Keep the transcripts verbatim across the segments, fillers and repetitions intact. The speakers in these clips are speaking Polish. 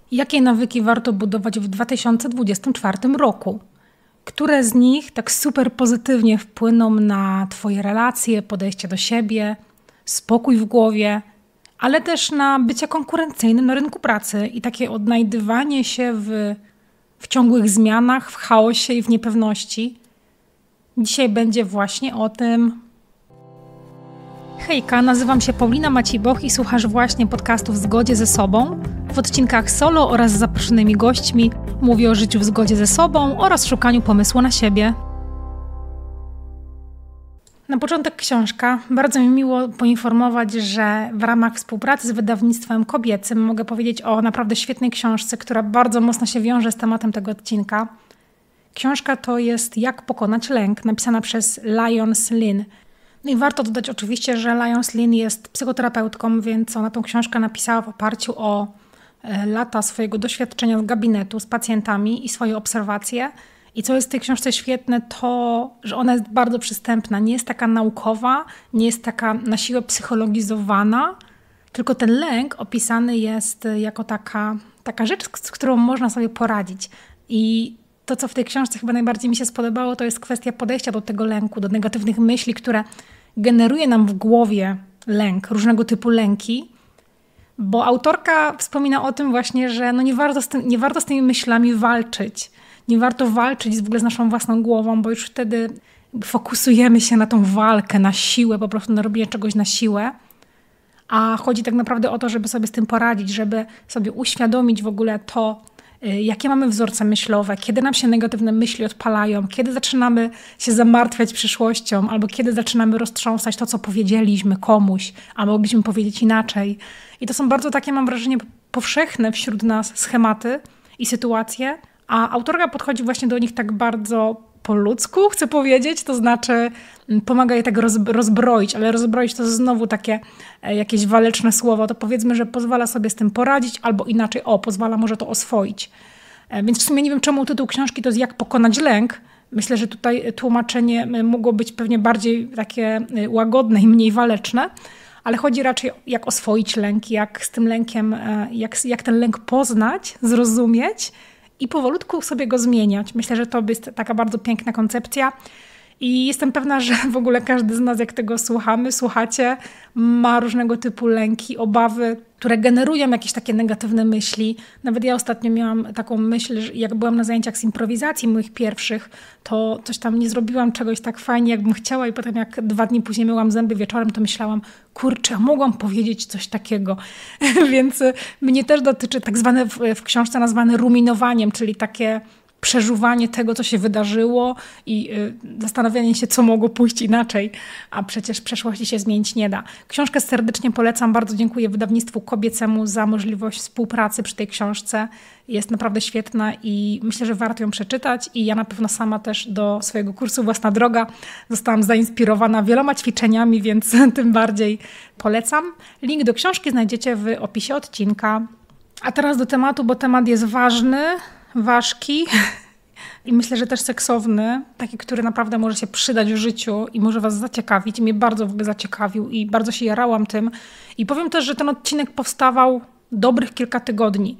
Jakie nawyki warto budować w dwa tysiące dwudziestym czwartym roku? Które z nich tak super pozytywnie wpłyną na Twoje relacje, podejście do siebie, spokój w głowie, ale też na bycie konkurencyjnym na rynku pracy i takie odnajdywanie się w, w ciągłych zmianach, w chaosie i w niepewności? Dzisiaj będzie właśnie o tym. Hejka, nazywam się Paulina Maciej-Boch i słuchasz właśnie podcastu W zgodzie ze sobą. W odcinkach solo oraz z zaproszonymi gośćmi mówię o życiu w zgodzie ze sobą oraz szukaniu pomysłu na siebie. Na początek książka. Bardzo mi miło poinformować, że w ramach współpracy z wydawnictwem kobiecym mogę powiedzieć o naprawdę świetnej książce, która bardzo mocno się wiąże z tematem tego odcinka. Książka to jest Jak pokonać lęk, napisana przez Lyons Lynn. No i warto dodać oczywiście, że Lyons Lynn jest psychoterapeutką, więc ona tą książkę napisała w oparciu o lata swojego doświadczenia z gabinetu, z pacjentami i swoje obserwacje. I co jest w tej książce świetne, to że ona jest bardzo przystępna, nie jest taka naukowa, nie jest taka na siłę psychologizowana, tylko ten lęk opisany jest jako taka, taka rzecz, z którą można sobie poradzić. I to, co w tej książce chyba najbardziej mi się spodobało, to jest kwestia podejścia do tego lęku, do negatywnych myśli, które generuje nam w głowie lęk, różnego typu lęki. Bo autorka wspomina o tym właśnie, że no nie warto z tym, nie warto z tymi myślami walczyć. Nie warto walczyć w ogóle z naszą własną głową, bo już wtedy fokusujemy się na tą walkę, na siłę, po prostu na robienie czegoś na siłę. A chodzi tak naprawdę o to, żeby sobie z tym poradzić, żeby sobie uświadomić w ogóle to, jakie mamy wzorce myślowe, kiedy nam się negatywne myśli odpalają, kiedy zaczynamy się zamartwiać przyszłością, albo kiedy zaczynamy roztrząsać to, co powiedzieliśmy komuś, a mogliśmy powiedzieć inaczej. I to są bardzo takie, mam wrażenie, powszechne wśród nas schematy i sytuacje, a autorka podchodzi właśnie do nich tak bardzo po ludzku, chcę powiedzieć, to znaczy pomaga je tak rozbroić, ale rozbroić to znowu takie jakieś waleczne słowo, to powiedzmy, że pozwala sobie z tym poradzić, albo inaczej, o, pozwala może to oswoić. Więc w sumie nie wiem, czemu tytuł książki to jest Jak pokonać lęk. Myślę, że tutaj tłumaczenie mogło być pewnie bardziej takie łagodne i mniej waleczne, ale chodzi raczej jak oswoić lęk, jak z tym lękiem, jak, jak ten lęk poznać, zrozumieć i powolutku sobie go zmieniać. Myślę, że to jest taka bardzo piękna koncepcja i jestem pewna, że w ogóle każdy z nas, jak tego słuchamy, słuchacie, ma różnego typu lęki, obawy, które generują jakieś takie negatywne myśli. Nawet ja ostatnio miałam taką myśl, że jak byłam na zajęciach z improwizacji moich pierwszych, to coś tam nie zrobiłam czegoś tak fajnie, jakbym chciała i potem jak dwa dni później myłam zęby wieczorem, to myślałam, kurczę, mogłam powiedzieć coś takiego. Więc mnie też dotyczy tak zwane w, w książce nazwane ruminowaniem, czyli takie przeżuwanie tego, co się wydarzyło i y, zastanawianie się, co mogło pójść inaczej, a przecież przeszłości się zmienić nie da. Książkę serdecznie polecam, bardzo dziękuję wydawnictwu kobiecemu za możliwość współpracy przy tej książce. Jest naprawdę świetna i myślę, że warto ją przeczytać i ja na pewno sama też do swojego kursu Własna Droga zostałam zainspirowana wieloma ćwiczeniami, więc tym bardziej polecam. Link do książki znajdziecie w opisie odcinka. A teraz do tematu, bo temat jest ważny, ważki i myślę, że też seksowny, taki, który naprawdę może się przydać w życiu i może was zaciekawić. I mnie bardzo w ogóle zaciekawił i bardzo się jarałam tym. I powiem też, że ten odcinek powstawał dobrych kilka tygodni.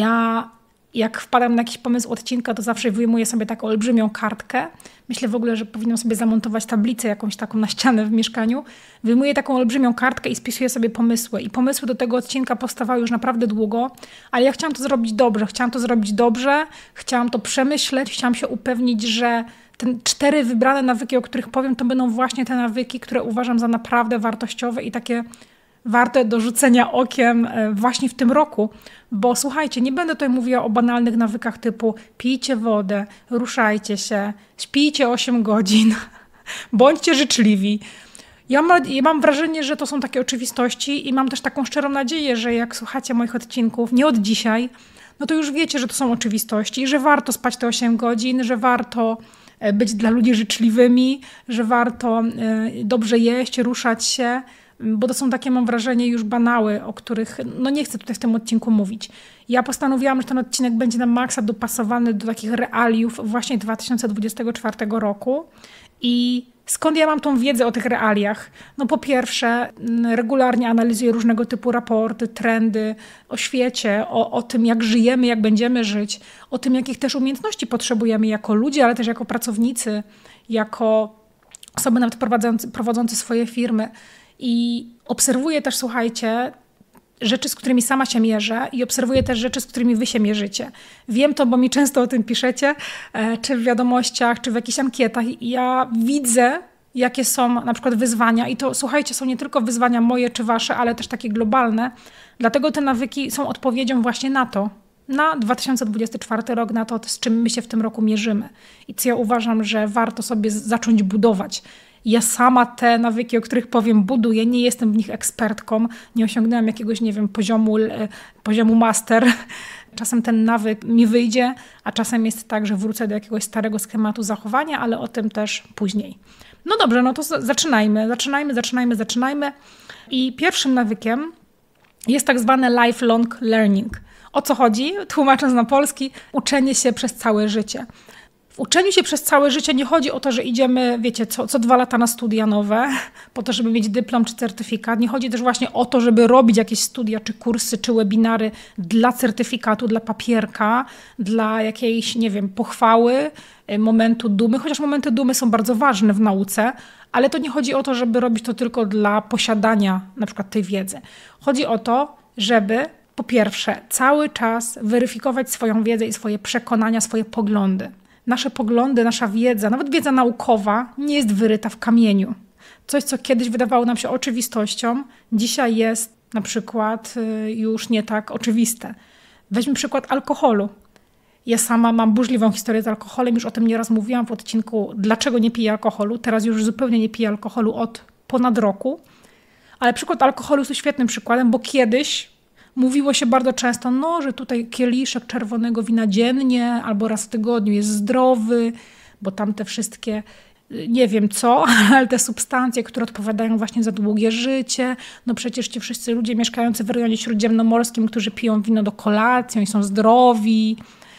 Ja jak wpadam na jakiś pomysł odcinka, to zawsze wyjmuję sobie taką olbrzymią kartkę. Myślę w ogóle, że powinnam sobie zamontować tablicę jakąś taką na ścianę w mieszkaniu. Wyjmuję taką olbrzymią kartkę i spisuję sobie pomysły. I pomysły do tego odcinka powstawały już naprawdę długo, ale ja chciałam to zrobić dobrze. Chciałam to zrobić dobrze, chciałam to przemyśleć, chciałam się upewnić, że te cztery wybrane nawyki, o których powiem, to będą właśnie te nawyki, które uważam za naprawdę wartościowe i takie warte do rzucenia okiem właśnie w tym roku, bo słuchajcie, nie będę tutaj mówiła o banalnych nawykach typu pijcie wodę, ruszajcie się, śpijcie osiem godzin, bądźcie życzliwi. Ja mam, ja mam wrażenie, że to są takie oczywistości i mam też taką szczerą nadzieję, że jak słuchacie moich odcinków, nie od dzisiaj, no to już wiecie, że to są oczywistości, że warto spać te osiem godzin, że warto być dla ludzi życzliwymi, że warto dobrze jeść, ruszać się, bo to są takie, mam wrażenie, już banały, o których no nie chcę tutaj w tym odcinku mówić. Ja postanowiłam, że ten odcinek będzie na maksa dopasowany do takich realiów właśnie dwa tysiące dwudziestego czwartego roku I skąd ja mam tą wiedzę o tych realiach? No po pierwsze, regularnie analizuję różnego typu raporty, trendy o świecie, o, o tym, jak żyjemy, jak będziemy żyć, o tym, jakich też umiejętności potrzebujemy jako ludzie, ale też jako pracownicy, jako osoby nawet prowadzące, prowadzące swoje firmy. I obserwuję też, słuchajcie, rzeczy, z którymi sama się mierzę i obserwuję też rzeczy, z którymi wy się mierzycie. Wiem to, bo mi często o tym piszecie, czy w wiadomościach, czy w jakichś ankietach. I ja widzę, jakie są na przykład wyzwania. I to, słuchajcie, są nie tylko wyzwania moje czy wasze, ale też takie globalne. Dlatego te nawyki są odpowiedzią właśnie na to. Na dwa tysiące dwudziesty czwarty rok, na to, z czym my się w tym roku mierzymy. I co ja uważam, że warto sobie zacząć budować. Ja sama te nawyki, o których powiem, buduję. Nie jestem w nich ekspertką. Nie osiągnęłam jakiegoś, nie wiem, poziomu, poziomu master. Czasem ten nawyk mi wyjdzie, a czasem jest tak, że wrócę do jakiegoś starego schematu zachowania, ale o tym też później. No dobrze, no to zaczynajmy. Zaczynajmy, zaczynajmy, zaczynajmy. I pierwszym nawykiem jest tak zwany lifelong learning. O co chodzi? Tłumacząc na polski, uczenie się przez całe życie. W uczeniu się przez całe życie nie chodzi o to, że idziemy, wiecie, co, co dwa lata na studia nowe, po to, żeby mieć dyplom czy certyfikat. Nie chodzi też właśnie o to, żeby robić jakieś studia, czy kursy, czy webinary dla certyfikatu, dla papierka, dla jakiejś, nie wiem, pochwały, momentu dumy, chociaż momenty dumy są bardzo ważne w nauce, ale to nie chodzi o to, żeby robić to tylko dla posiadania na przykład tej wiedzy. Chodzi o to, żeby po pierwsze cały czas weryfikować swoją wiedzę i swoje przekonania, swoje poglądy. Nasze poglądy, nasza wiedza, nawet wiedza naukowa nie jest wyryta w kamieniu. Coś, co kiedyś wydawało nam się oczywistością, dzisiaj jest na przykład już nie tak oczywiste. Weźmy przykład alkoholu. Ja sama mam burzliwą historię z alkoholem, już o tym nieraz mówiłam w odcinku Dlaczego nie piję alkoholu. Teraz już zupełnie nie piję alkoholu od ponad roku. Ale przykład alkoholu jest świetnym przykładem, bo kiedyś mówiło się bardzo często, no, że tutaj kieliszek czerwonego wina dziennie albo raz w tygodniu jest zdrowy, bo tam te wszystkie, nie wiem co, ale te substancje, które odpowiadają właśnie za długie życie. No przecież ci wszyscy ludzie mieszkający w rejonie śródziemnomorskim, którzy piją wino do kolacji, oni są zdrowi.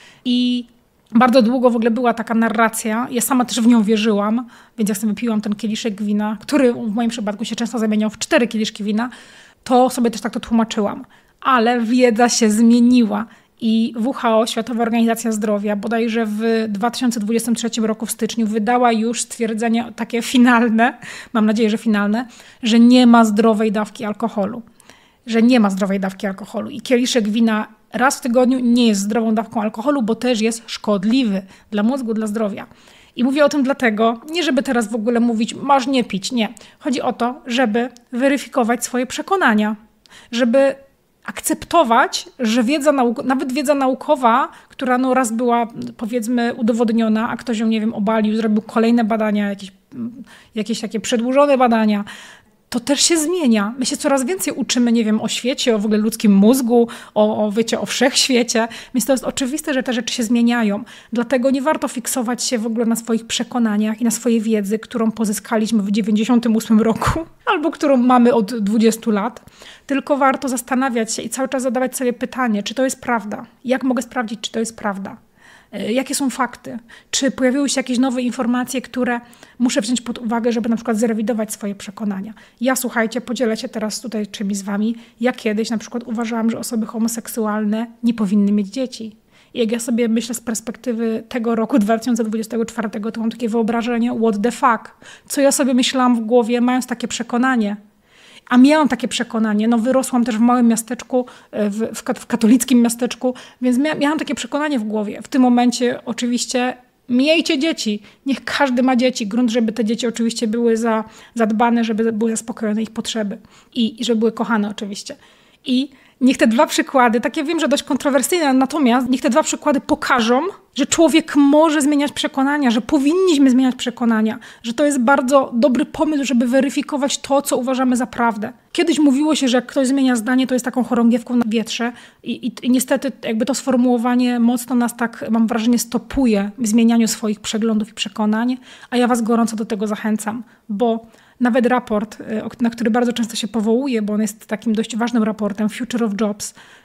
I bardzo długo w ogóle była taka narracja, ja sama też w nią wierzyłam, więc jak sobie piłam ten kieliszek wina, który w moim przypadku się często zamieniał w cztery kieliszki wina, to sobie też tak to tłumaczyłam. Ale wiedza się zmieniła i W H O, Światowa Organizacja Zdrowia, bodajże w dwa tysiące dwudziestym trzecim roku w styczniu wydała już stwierdzenie takie finalne, mam nadzieję, że finalne, że nie ma zdrowej dawki alkoholu. Że nie ma zdrowej dawki alkoholu i kieliszek wina raz w tygodniu nie jest zdrową dawką alkoholu, bo też jest szkodliwy dla mózgu, dla zdrowia. I mówię o tym dlatego, nie żeby teraz w ogóle mówić, masz nie pić, nie. Chodzi o to, żeby weryfikować swoje przekonania, żeby akceptować, że wiedza nauk- nawet wiedza naukowa, która no raz była powiedzmy udowodniona, a ktoś ją, nie wiem, obalił, zrobił kolejne badania, jakieś, jakieś takie przedłużone badania, to też się zmienia. My się coraz więcej uczymy, nie wiem, o świecie, o w ogóle ludzkim mózgu, o, o, wiecie, o wszechświecie, więc to jest oczywiste, że te rzeczy się zmieniają. Dlatego nie warto fiksować się w ogóle na swoich przekonaniach i na swojej wiedzy, którą pozyskaliśmy w dziewięćdziesiątym ósmym roku, albo którą mamy od dwudziestu lat, tylko warto zastanawiać się i cały czas zadawać sobie pytanie, czy to jest prawda? Jak mogę sprawdzić, czy to jest prawda? Jakie są fakty? Czy pojawiły się jakieś nowe informacje, które muszę wziąć pod uwagę, żeby na przykład zrewidować swoje przekonania? Ja, słuchajcie, podzielę się teraz tutaj czymś z wami. Ja kiedyś na przykład uważałam, że osoby homoseksualne nie powinny mieć dzieci. I jak ja sobie myślę z perspektywy tego roku dwa tysiące dwudziestego czwartego, to mam takie wyobrażenie, what the fuck? Co ja sobie myślałam w głowie, mając takie przekonanie? A miałam takie przekonanie, no wyrosłam też w małym miasteczku, w, w, w katolickim miasteczku, więc mia, miałam takie przekonanie w głowie. W tym momencie oczywiście miejcie dzieci, niech każdy ma dzieci. Grunt, żeby te dzieci oczywiście były za, zadbane, żeby były zaspokojone ich potrzeby i, i żeby były kochane oczywiście. I niech te dwa przykłady, takie wiem, że dość kontrowersyjne, natomiast niech te dwa przykłady pokażą, że człowiek może zmieniać przekonania, że powinniśmy zmieniać przekonania, że to jest bardzo dobry pomysł, żeby weryfikować to, co uważamy za prawdę. Kiedyś mówiło się, że jak ktoś zmienia zdanie, to jest taką chorągiewką na wietrze i, i, i niestety jakby to sformułowanie mocno nas tak, mam wrażenie, stopuje w zmienianiu swoich przeglądów i przekonań, a ja was gorąco do tego zachęcam, bo nawet raport, na który bardzo często się powołuję, bo on jest takim dość ważnym raportem, Future of Jobs,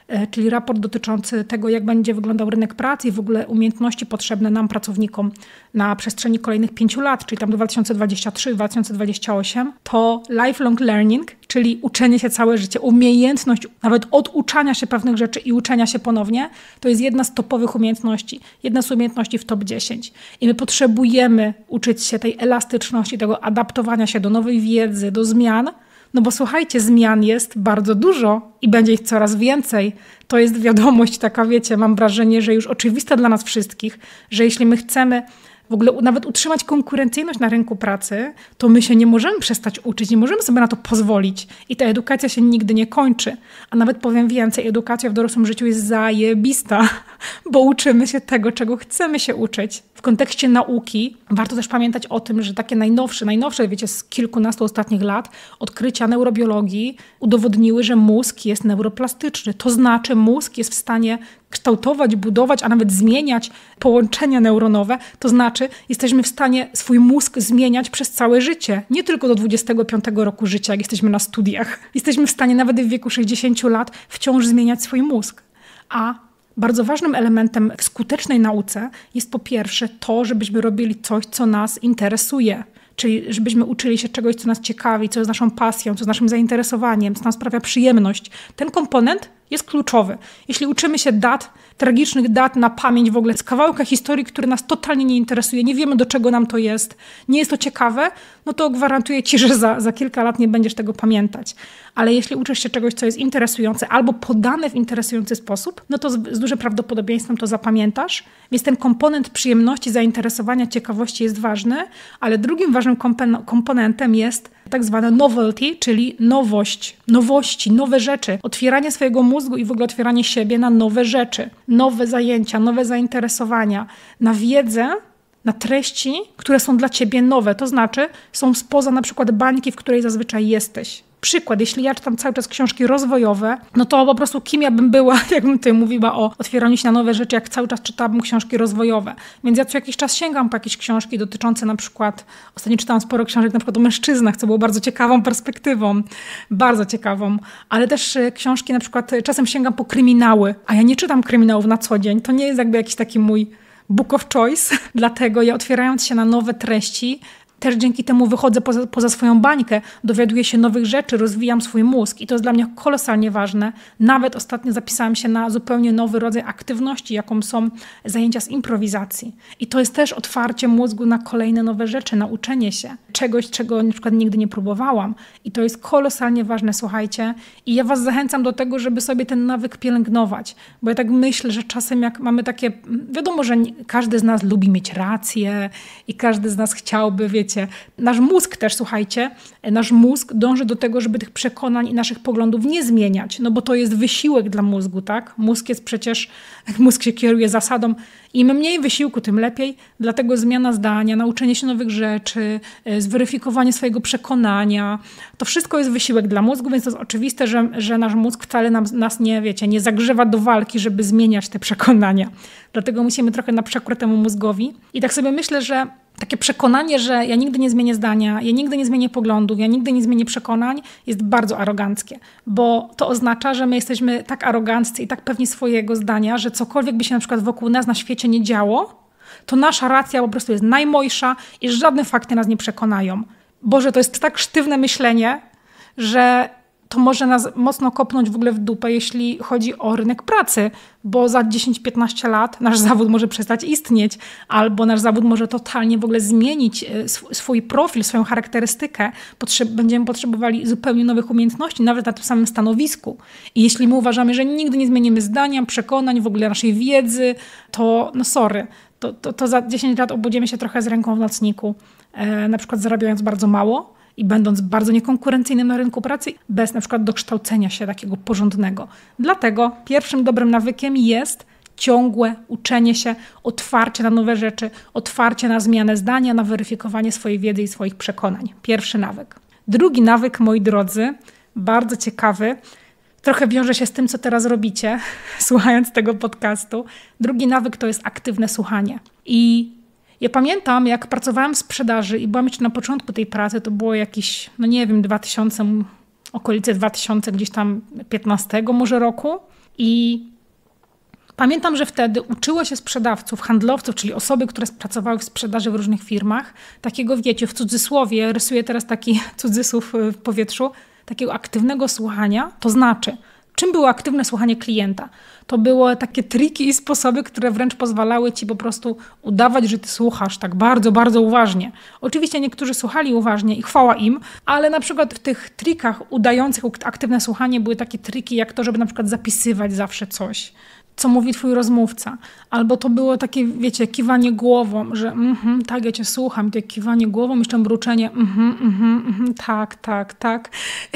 czyli raport dotyczący tego, jak będzie wyglądał rynek pracy i w ogóle umiejętności potrzebne nam, pracownikom, na przestrzeni kolejnych pięciu lat, czyli tam dwa tysiące dwudziesty trzeci dwa tysiące dwudziesty ósmy, to lifelong learning, czyli uczenie się całe życie, umiejętność nawet oduczania się pewnych rzeczy i uczenia się ponownie, to jest jedna z topowych umiejętności, jedna z umiejętności w top dziesięć. I my potrzebujemy uczyć się tej elastyczności, tego adaptowania się do nowej wiedzy, do zmian, no bo słuchajcie, zmian jest bardzo dużo i będzie ich coraz więcej. To jest wiadomość taka, wiecie, mam wrażenie, że już oczywista dla nas wszystkich, że jeśli my chcemy w ogóle nawet utrzymać konkurencyjność na rynku pracy, to my się nie możemy przestać uczyć, nie możemy sobie na to pozwolić. I ta edukacja się nigdy nie kończy. A nawet powiem więcej, edukacja w dorosłym życiu jest zajebista, bo uczymy się tego, czego chcemy się uczyć. W kontekście nauki warto też pamiętać o tym, że takie najnowsze, najnowsze, wiecie, z kilkunastu ostatnich lat odkrycia neurobiologii udowodniły, że mózg jest neuroplastyczny. To znaczy mózg jest w stanie kształtować, budować, a nawet zmieniać połączenia neuronowe. To znaczy jesteśmy w stanie swój mózg zmieniać przez całe życie. Nie tylko do dwudziestego piątego roku życia, jak jesteśmy na studiach. Jesteśmy w stanie nawet w wieku sześćdziesięciu lat wciąż zmieniać swój mózg. A bardzo ważnym elementem w skutecznej nauce jest po pierwsze to, żebyśmy robili coś, co nas interesuje. Czyli żebyśmy uczyli się czegoś, co nas ciekawi, co jest naszą pasją, co jest naszym zainteresowaniem, co nam sprawia przyjemność. Ten komponent jest kluczowy. Jeśli uczymy się dat, tragicznych dat na pamięć w ogóle, z kawałka historii, który nas totalnie nie interesuje, nie wiemy, do czego nam to jest, nie jest to ciekawe, no to gwarantuję ci, że za, za kilka lat nie będziesz tego pamiętać. Ale jeśli uczysz się czegoś, co jest interesujące albo podane w interesujący sposób, no to z, z dużym prawdopodobieństwem to zapamiętasz. Więc ten komponent przyjemności, zainteresowania, ciekawości jest ważny, ale drugim ważnym kompen- komponentem jest tak zwana novelty, czyli nowość, nowości, nowe rzeczy, otwieranie swojego mózgu i w ogóle otwieranie siebie na nowe rzeczy, nowe zajęcia, nowe zainteresowania, na wiedzę, na treści, które są dla ciebie nowe, to znaczy są spoza na przykład bańki, w której zazwyczaj jesteś. Przykład, jeśli ja czytam cały czas książki rozwojowe, no to po prostu kim ja bym była, jakbym tutaj mówiła o otwieraniu się na nowe rzeczy, jak cały czas czytałabym książki rozwojowe. Więc ja co jakiś czas sięgam po jakieś książki dotyczące na przykład, ostatnio czytałam sporo książek na przykład o mężczyznach, co było bardzo ciekawą perspektywą, bardzo ciekawą, ale też książki na przykład, czasem sięgam po kryminały, a ja nie czytam kryminałów na co dzień, to nie jest jakby jakiś taki mój book of choice, dlatego ja otwierając się na nowe treści, też dzięki temu wychodzę poza, poza swoją bańkę, dowiaduję się nowych rzeczy, rozwijam swój mózg i to jest dla mnie kolosalnie ważne. Nawet ostatnio zapisałam się na zupełnie nowy rodzaj aktywności, jaką są zajęcia z improwizacji. I to jest też otwarcie mózgu na kolejne nowe rzeczy, na uczenie się czegoś, czego na przykład nigdy nie próbowałam. I to jest kolosalnie ważne, słuchajcie. I ja was zachęcam do tego, żeby sobie ten nawyk pielęgnować. Bo ja tak myślę, że czasem jak mamy takie... Wiadomo, że każdy z nas lubi mieć rację i każdy z nas chciałby, wiecie... Nasz mózg też, słuchajcie, nasz mózg dąży do tego, żeby tych przekonań i naszych poglądów nie zmieniać. No bo to jest wysiłek dla mózgu, tak? Mózg jest przecież... Mózg się kieruje zasadą im mniej wysiłku, tym lepiej. Dlatego zmiana zdania, nauczenie się nowych rzeczy, zweryfikowanie swojego przekonania. To wszystko jest wysiłek dla mózgu, więc to jest oczywiste, że, że nasz mózg wcale nam, nas nie, wiecie, nie zagrzewa do walki, żeby zmieniać te przekonania. Dlatego musimy trochę na przekór temu mózgowi. I tak sobie myślę, że takie przekonanie, że ja nigdy nie zmienię zdania, ja nigdy nie zmienię poglądów, ja nigdy nie zmienię przekonań, jest bardzo aroganckie. Bo to oznacza, że my jesteśmy tak aroganccy i tak pewni swojego zdania, że cokolwiek by się na przykład wokół nas na świecie nie działo, to nasza racja po prostu jest najmojsza i żadne fakty nas nie przekonają. Boże, to jest tak sztywne myślenie, że to może nas mocno kopnąć w ogóle w dupę, jeśli chodzi o rynek pracy, bo za dziesięć piętnaście lat nasz zawód może przestać istnieć, albo nasz zawód może totalnie w ogóle zmienić swój profil, swoją charakterystykę. Potrzeb- będziemy potrzebowali zupełnie nowych umiejętności, nawet na tym samym stanowisku. I jeśli my uważamy, że nigdy nie zmienimy zdania, przekonań, w ogóle naszej wiedzy, to no sorry, to, to, to za dziesięć lat obudzimy się trochę z ręką w nocniku, e, na przykład zarabiając bardzo mało, i będąc bardzo niekonkurencyjnym na rynku pracy, bez na przykład dokształcenia się takiego porządnego. Dlatego pierwszym dobrym nawykiem jest ciągłe uczenie się, otwarcie na nowe rzeczy, otwarcie na zmianę zdania, na weryfikowanie swojej wiedzy i swoich przekonań. Pierwszy nawyk. Drugi nawyk, moi drodzy, bardzo ciekawy, trochę wiąże się z tym, co teraz robicie, słuchając tego podcastu. Drugi nawyk to jest aktywne słuchanie. I ja pamiętam, jak pracowałam w sprzedaży i byłam jeszcze na początku tej pracy, to było jakieś, no nie wiem, dwa tysiące, okolice dwa tysiące gdzieś tam piętnastego może roku. I pamiętam, że wtedy uczyło się sprzedawców, handlowców, czyli osoby, które pracowały w sprzedaży w różnych firmach, takiego, wiecie, w cudzysłowie, rysuję teraz taki cudzysłów w powietrzu, takiego aktywnego słuchania, to znaczy, czym było aktywne słuchanie klienta? To były takie triki i sposoby, które wręcz pozwalały ci po prostu udawać, że ty słuchasz tak bardzo, bardzo uważnie. Oczywiście niektórzy słuchali uważnie i chwała im, ale na przykład w tych trikach udających aktywne słuchanie były takie triki, jak to, żeby na przykład zapisywać zawsze coś, co mówi twój rozmówca. Albo to było takie, wiecie, kiwanie głową, że mhm, tak, ja cię słucham, takie kiwanie głową, jeszcze mruczenie, mhm, mhm, mhm, tak, tak, tak.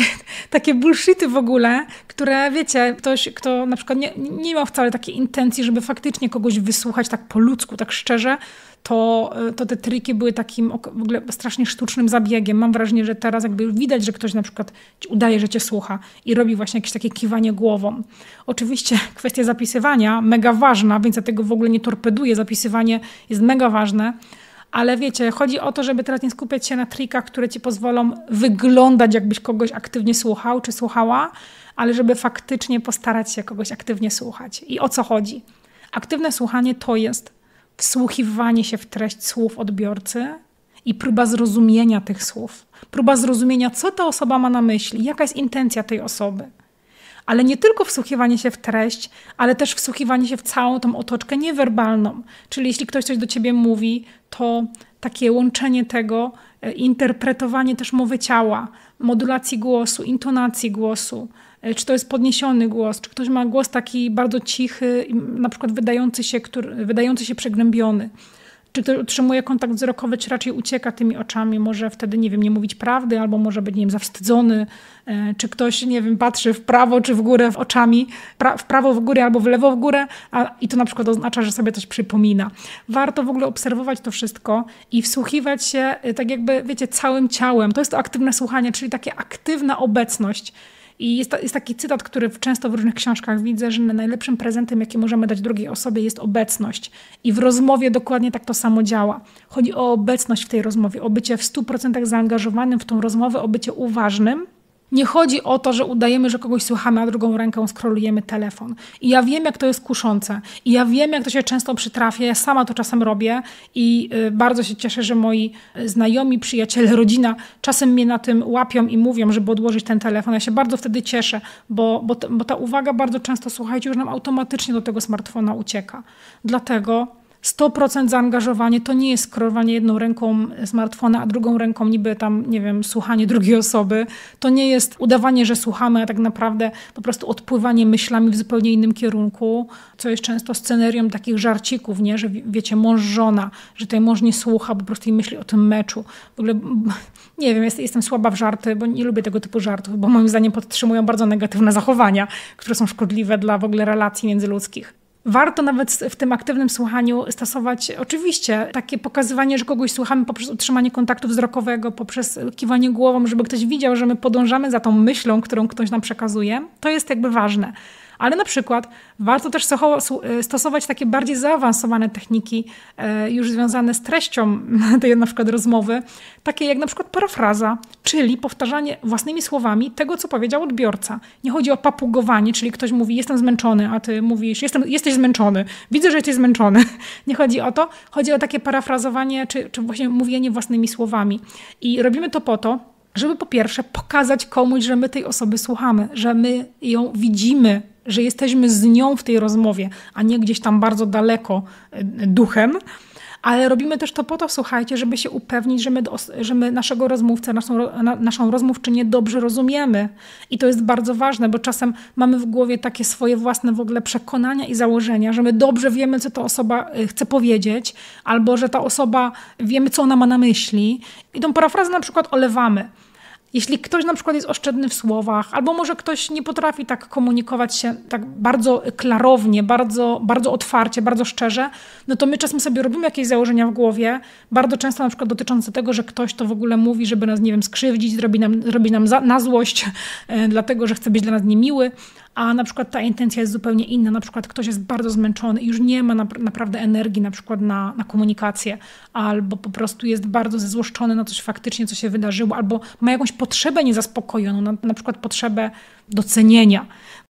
Takie bullshity w ogóle, które, wiecie, ktoś, kto na przykład nie, nie miał wcale takiej intencji, żeby faktycznie kogoś wysłuchać tak po ludzku, tak szczerze, to, to te triki były takim w ogóle strasznie sztucznym zabiegiem. Mam wrażenie, że teraz jakby widać, że ktoś na przykład udaje, że cię słucha i robi właśnie jakieś takie kiwanie głową. Oczywiście kwestia zapisywania, mega ważna, więc ja tego w ogóle nie torpeduję. Zapisywanie jest mega ważne, ale wiecie, chodzi o to, żeby teraz nie skupiać się na trikach, które ci pozwolą wyglądać, jakbyś kogoś aktywnie słuchał czy słuchała, ale żeby faktycznie postarać się kogoś aktywnie słuchać. I o co chodzi? Aktywne słuchanie to jest wsłuchiwanie się w treść słów odbiorcy i próba zrozumienia tych słów. Próba zrozumienia, co ta osoba ma na myśli, jaka jest intencja tej osoby. Ale nie tylko wsłuchiwanie się w treść, ale też wsłuchiwanie się w całą tą otoczkę niewerbalną. Czyli jeśli ktoś coś do ciebie mówi, to takie łączenie tego, interpretowanie też mowy ciała, modulacji głosu, intonacji głosu, czy to jest podniesiony głos, czy ktoś ma głos taki bardzo cichy, na przykład wydający się, który, wydający się przegnębiony. Czy ktoś utrzymuje kontakt wzrokowy, czy raczej ucieka tymi oczami, może wtedy, nie wiem, nie mówić prawdy, albo może być, nie wiem, zawstydzony, czy ktoś, nie wiem, patrzy w prawo, czy w górę w oczami, pra- w prawo w górę, albo w lewo w górę, a, i to na przykład oznacza, że sobie coś przypomina. Warto w ogóle obserwować to wszystko i wsłuchiwać się tak jakby, wiecie, całym ciałem. To jest to aktywne słuchanie, czyli taka aktywna obecność. I jest, jest taki cytat, który często w różnych książkach widzę, że najlepszym prezentem, jaki możemy dać drugiej osobie, jest obecność. I w rozmowie dokładnie tak to samo działa. Chodzi o obecność w tej rozmowie, o bycie w stu procentach zaangażowanym w tą rozmowę, o bycie uważnym. Nie chodzi o to, że udajemy, że kogoś słuchamy, a drugą ręką scrollujemy telefon. I ja wiem, jak to jest kuszące. I ja wiem, jak to się często przytrafia. Ja sama to czasem robię i bardzo się cieszę, że moi znajomi, przyjaciele, rodzina czasem mnie na tym łapią i mówią, żeby odłożyć ten telefon. Ja się bardzo wtedy cieszę, bo, bo, bo ta uwaga bardzo często, słuchajcie, już nam automatycznie do tego smartfona ucieka. Dlatego sto procent zaangażowanie to nie jest scrollowanie jedną ręką smartfona, a drugą ręką niby tam, nie wiem, słuchanie drugiej osoby. To nie jest udawanie, że słuchamy, a tak naprawdę po prostu odpływanie myślami w zupełnie innym kierunku, co jest często scenarią takich żarcików, nie? Że wiecie, mąż, żona, że tutaj mąż nie słucha, po prostu i myśli o tym meczu. W ogóle, nie wiem, jest, jestem słaba w żarty, bo nie lubię tego typu żartów, bo moim zdaniem podtrzymują bardzo negatywne zachowania, które są szkodliwe dla w ogóle relacji międzyludzkich. Warto nawet w tym aktywnym słuchaniu stosować oczywiście takie pokazywanie, że kogoś słuchamy poprzez utrzymanie kontaktu wzrokowego, poprzez kiwanie głową, żeby ktoś widział, że my podążamy za tą myślą, którą ktoś nam przekazuje. To jest jakby ważne. Ale na przykład warto też stosować takie bardziej zaawansowane techniki już związane z treścią tej na przykład rozmowy, takie jak na przykład parafraza, czyli powtarzanie własnymi słowami tego, co powiedział odbiorca. Nie chodzi o papugowanie, czyli ktoś mówi jestem zmęczony, a ty mówisz jestem, jesteś zmęczony, widzę, że jesteś zmęczony. Nie chodzi o to, chodzi o takie parafrazowanie, czy, czy właśnie mówienie własnymi słowami. I robimy to po to, żeby po pierwsze pokazać komuś, że my tej osoby słuchamy, że my ją widzimy, że jesteśmy z nią w tej rozmowie, a nie gdzieś tam bardzo daleko duchem. Ale robimy też to po to, słuchajcie, żeby się upewnić, że my, że my naszego rozmówcę, naszą, na, naszą rozmówczynię dobrze rozumiemy. I to jest bardzo ważne, bo czasem mamy w głowie takie swoje własne w ogóle przekonania i założenia, że my dobrze wiemy, co ta osoba chce powiedzieć, albo że ta osoba, wiemy, co ona ma na myśli. I tą parafrazę na przykład olewamy. Jeśli ktoś na przykład jest oszczędny w słowach, albo może ktoś nie potrafi tak komunikować się tak bardzo klarownie, bardzo, bardzo otwarcie, bardzo szczerze, no to my czasem sobie robimy jakieś założenia w głowie, bardzo często na przykład dotyczące tego, że ktoś to w ogóle mówi, żeby nas, nie wiem, skrzywdzić, zrobi nam, zrobi nam za, na złość, e, dlatego, że chce być dla nas niemiły, a na przykład ta intencja jest zupełnie inna. Na przykład ktoś jest bardzo zmęczony i już nie ma na, naprawdę energii na przykład na, na komunikację, albo po prostu jest bardzo zezłoszczony na coś faktycznie, co się wydarzyło, albo ma jakąś potrzebę niezaspokojoną, na, na przykład potrzebę docenienia.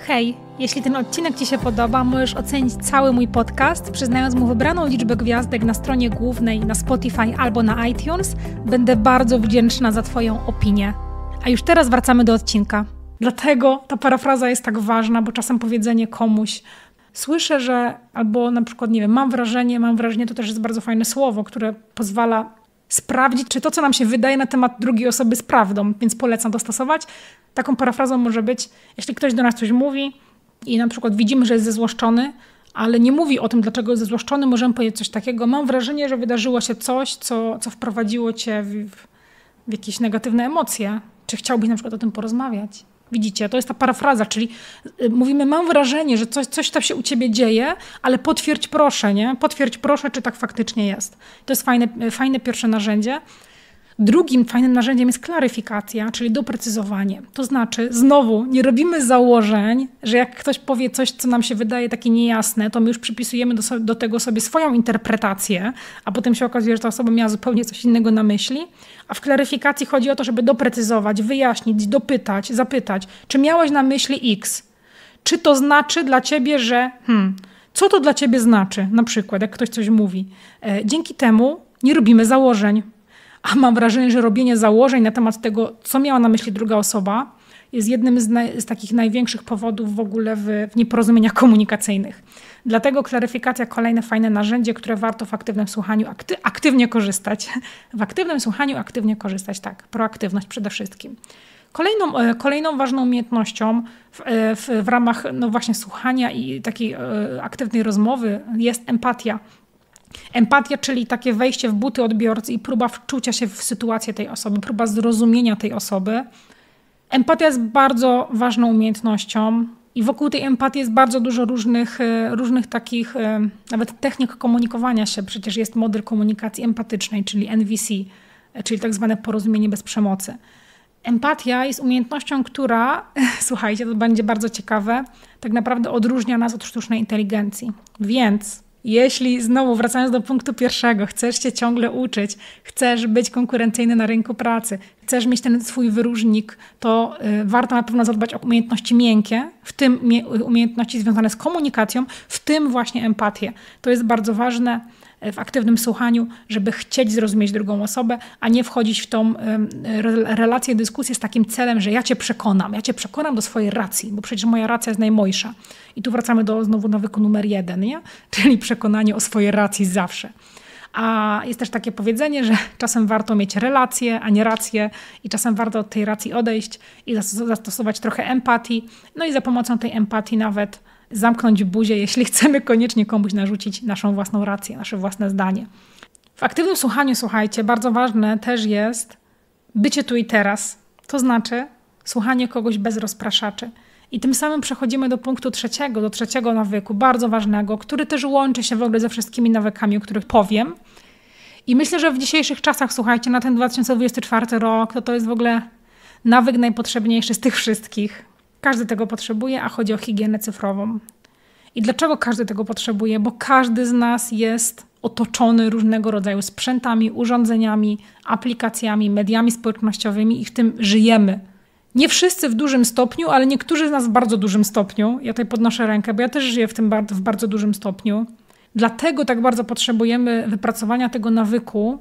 Hej, jeśli ten odcinek Ci się podoba, możesz ocenić cały mój podcast, przyznając mu wybraną liczbę gwiazdek na stronie głównej, na Spotify albo na iTunes. Będę bardzo wdzięczna za Twoją opinię. A już teraz wracamy do odcinka. Dlatego ta parafraza jest tak ważna, bo czasem powiedzenie komuś słyszę, że albo na przykład, nie wiem, mam wrażenie, mam wrażenie, to też jest bardzo fajne słowo, które pozwala sprawdzić, czy to, co nam się wydaje na temat drugiej osoby jest prawdą, więc polecam to stosować. Taką parafrazą może być, jeśli ktoś do nas coś mówi i na przykład widzimy, że jest zezłoszczony, ale nie mówi o tym, dlaczego jest zezłoszczony, możemy powiedzieć coś takiego. Mam wrażenie, że wydarzyło się coś, co, co wprowadziło cię w, w jakieś negatywne emocje. Czy chciałbyś na przykład o tym porozmawiać? Widzicie, to jest ta parafraza, czyli mówimy, mam wrażenie, że coś, coś tam się u ciebie dzieje, ale potwierdź proszę, nie? Potwierdź proszę, czy tak faktycznie jest. To jest fajne, fajne pierwsze narzędzie. Drugim fajnym narzędziem jest klaryfikacja, czyli doprecyzowanie. To znaczy, znowu, nie robimy założeń, że jak ktoś powie coś, co nam się wydaje takie niejasne, to my już przypisujemy do, do tego sobie swoją interpretację, a potem się okazuje, że ta osoba miała zupełnie coś innego na myśli. A w klaryfikacji chodzi o to, żeby doprecyzować, wyjaśnić, dopytać, zapytać, czy miałeś na myśli X? Czy to znaczy dla ciebie, że... Hmm, co to dla ciebie znaczy? Na przykład, jak ktoś coś mówi. E, dzięki temu nie robimy założeń. A mam wrażenie, że robienie założeń na temat tego, co miała na myśli druga osoba, jest jednym z, naj, z takich największych powodów w ogóle w, w nieporozumieniach komunikacyjnych. Dlatego klaryfikacja, kolejne fajne narzędzie, które warto w aktywnym słuchaniu akty, aktywnie korzystać. W aktywnym słuchaniu aktywnie korzystać, tak. Proaktywność przede wszystkim. Kolejną, kolejną ważną umiejętnością w, w, w ramach no właśnie słuchania i takiej aktywnej rozmowy jest empatia. Empatia, czyli takie wejście w buty odbiorcy i próba wczucia się w sytuację tej osoby, próba zrozumienia tej osoby. Empatia jest bardzo ważną umiejętnością i wokół tej empatii jest bardzo dużo różnych, różnych takich, nawet technik komunikowania się. Przecież jest model komunikacji empatycznej, czyli N V C, czyli tak zwane porozumienie bez przemocy. Empatia jest umiejętnością, która, słuchajcie, to będzie bardzo ciekawe, tak naprawdę odróżnia nas od sztucznej inteligencji. Więc jeśli znowu wracając do punktu pierwszego, chcesz się ciągle uczyć, chcesz być konkurencyjny na rynku pracy, chcesz mieć ten swój wyróżnik, to y, warto na pewno zadbać o umiejętności miękkie, w tym mie- umiejętności związane z komunikacją, w tym właśnie empatię. To jest bardzo ważne w aktywnym słuchaniu, żeby chcieć zrozumieć drugą osobę, a nie wchodzić w tą y, re- relację, dyskusję z takim celem, że ja cię przekonam, ja cię przekonam do swojej racji, bo przecież moja racja jest najmojsza. I tu wracamy do znowu nawyku numer jeden, nie? Czyli przekonanie o swojej racji zawsze. A jest też takie powiedzenie, że czasem warto mieć relację, a nie rację i czasem warto od tej racji odejść i zastosować trochę empatii. No i za pomocą tej empatii nawet zamknąć buzię, jeśli chcemy koniecznie komuś narzucić naszą własną rację, nasze własne zdanie. W aktywnym słuchaniu, słuchajcie, bardzo ważne też jest bycie tu i teraz. To znaczy słuchanie kogoś bez rozpraszaczy. I tym samym przechodzimy do punktu trzeciego, do trzeciego nawyku, bardzo ważnego, który też łączy się w ogóle ze wszystkimi nawykami, o których powiem. I myślę, że w dzisiejszych czasach, słuchajcie, na ten dwa tysiące dwudziesty czwarty rok, to to jest w ogóle nawyk najpotrzebniejszy z tych wszystkich. Każdy tego potrzebuje, a chodzi o higienę cyfrową. I dlaczego każdy tego potrzebuje? Bo każdy z nas jest otoczony różnego rodzaju sprzętami, urządzeniami, aplikacjami, mediami społecznościowymi i w tym żyjemy. Nie wszyscy w dużym stopniu, ale niektórzy z nas w bardzo dużym stopniu. Ja tutaj podnoszę rękę, bo ja też żyję w tym bar- w bardzo dużym stopniu. Dlatego tak bardzo potrzebujemy wypracowania tego nawyku,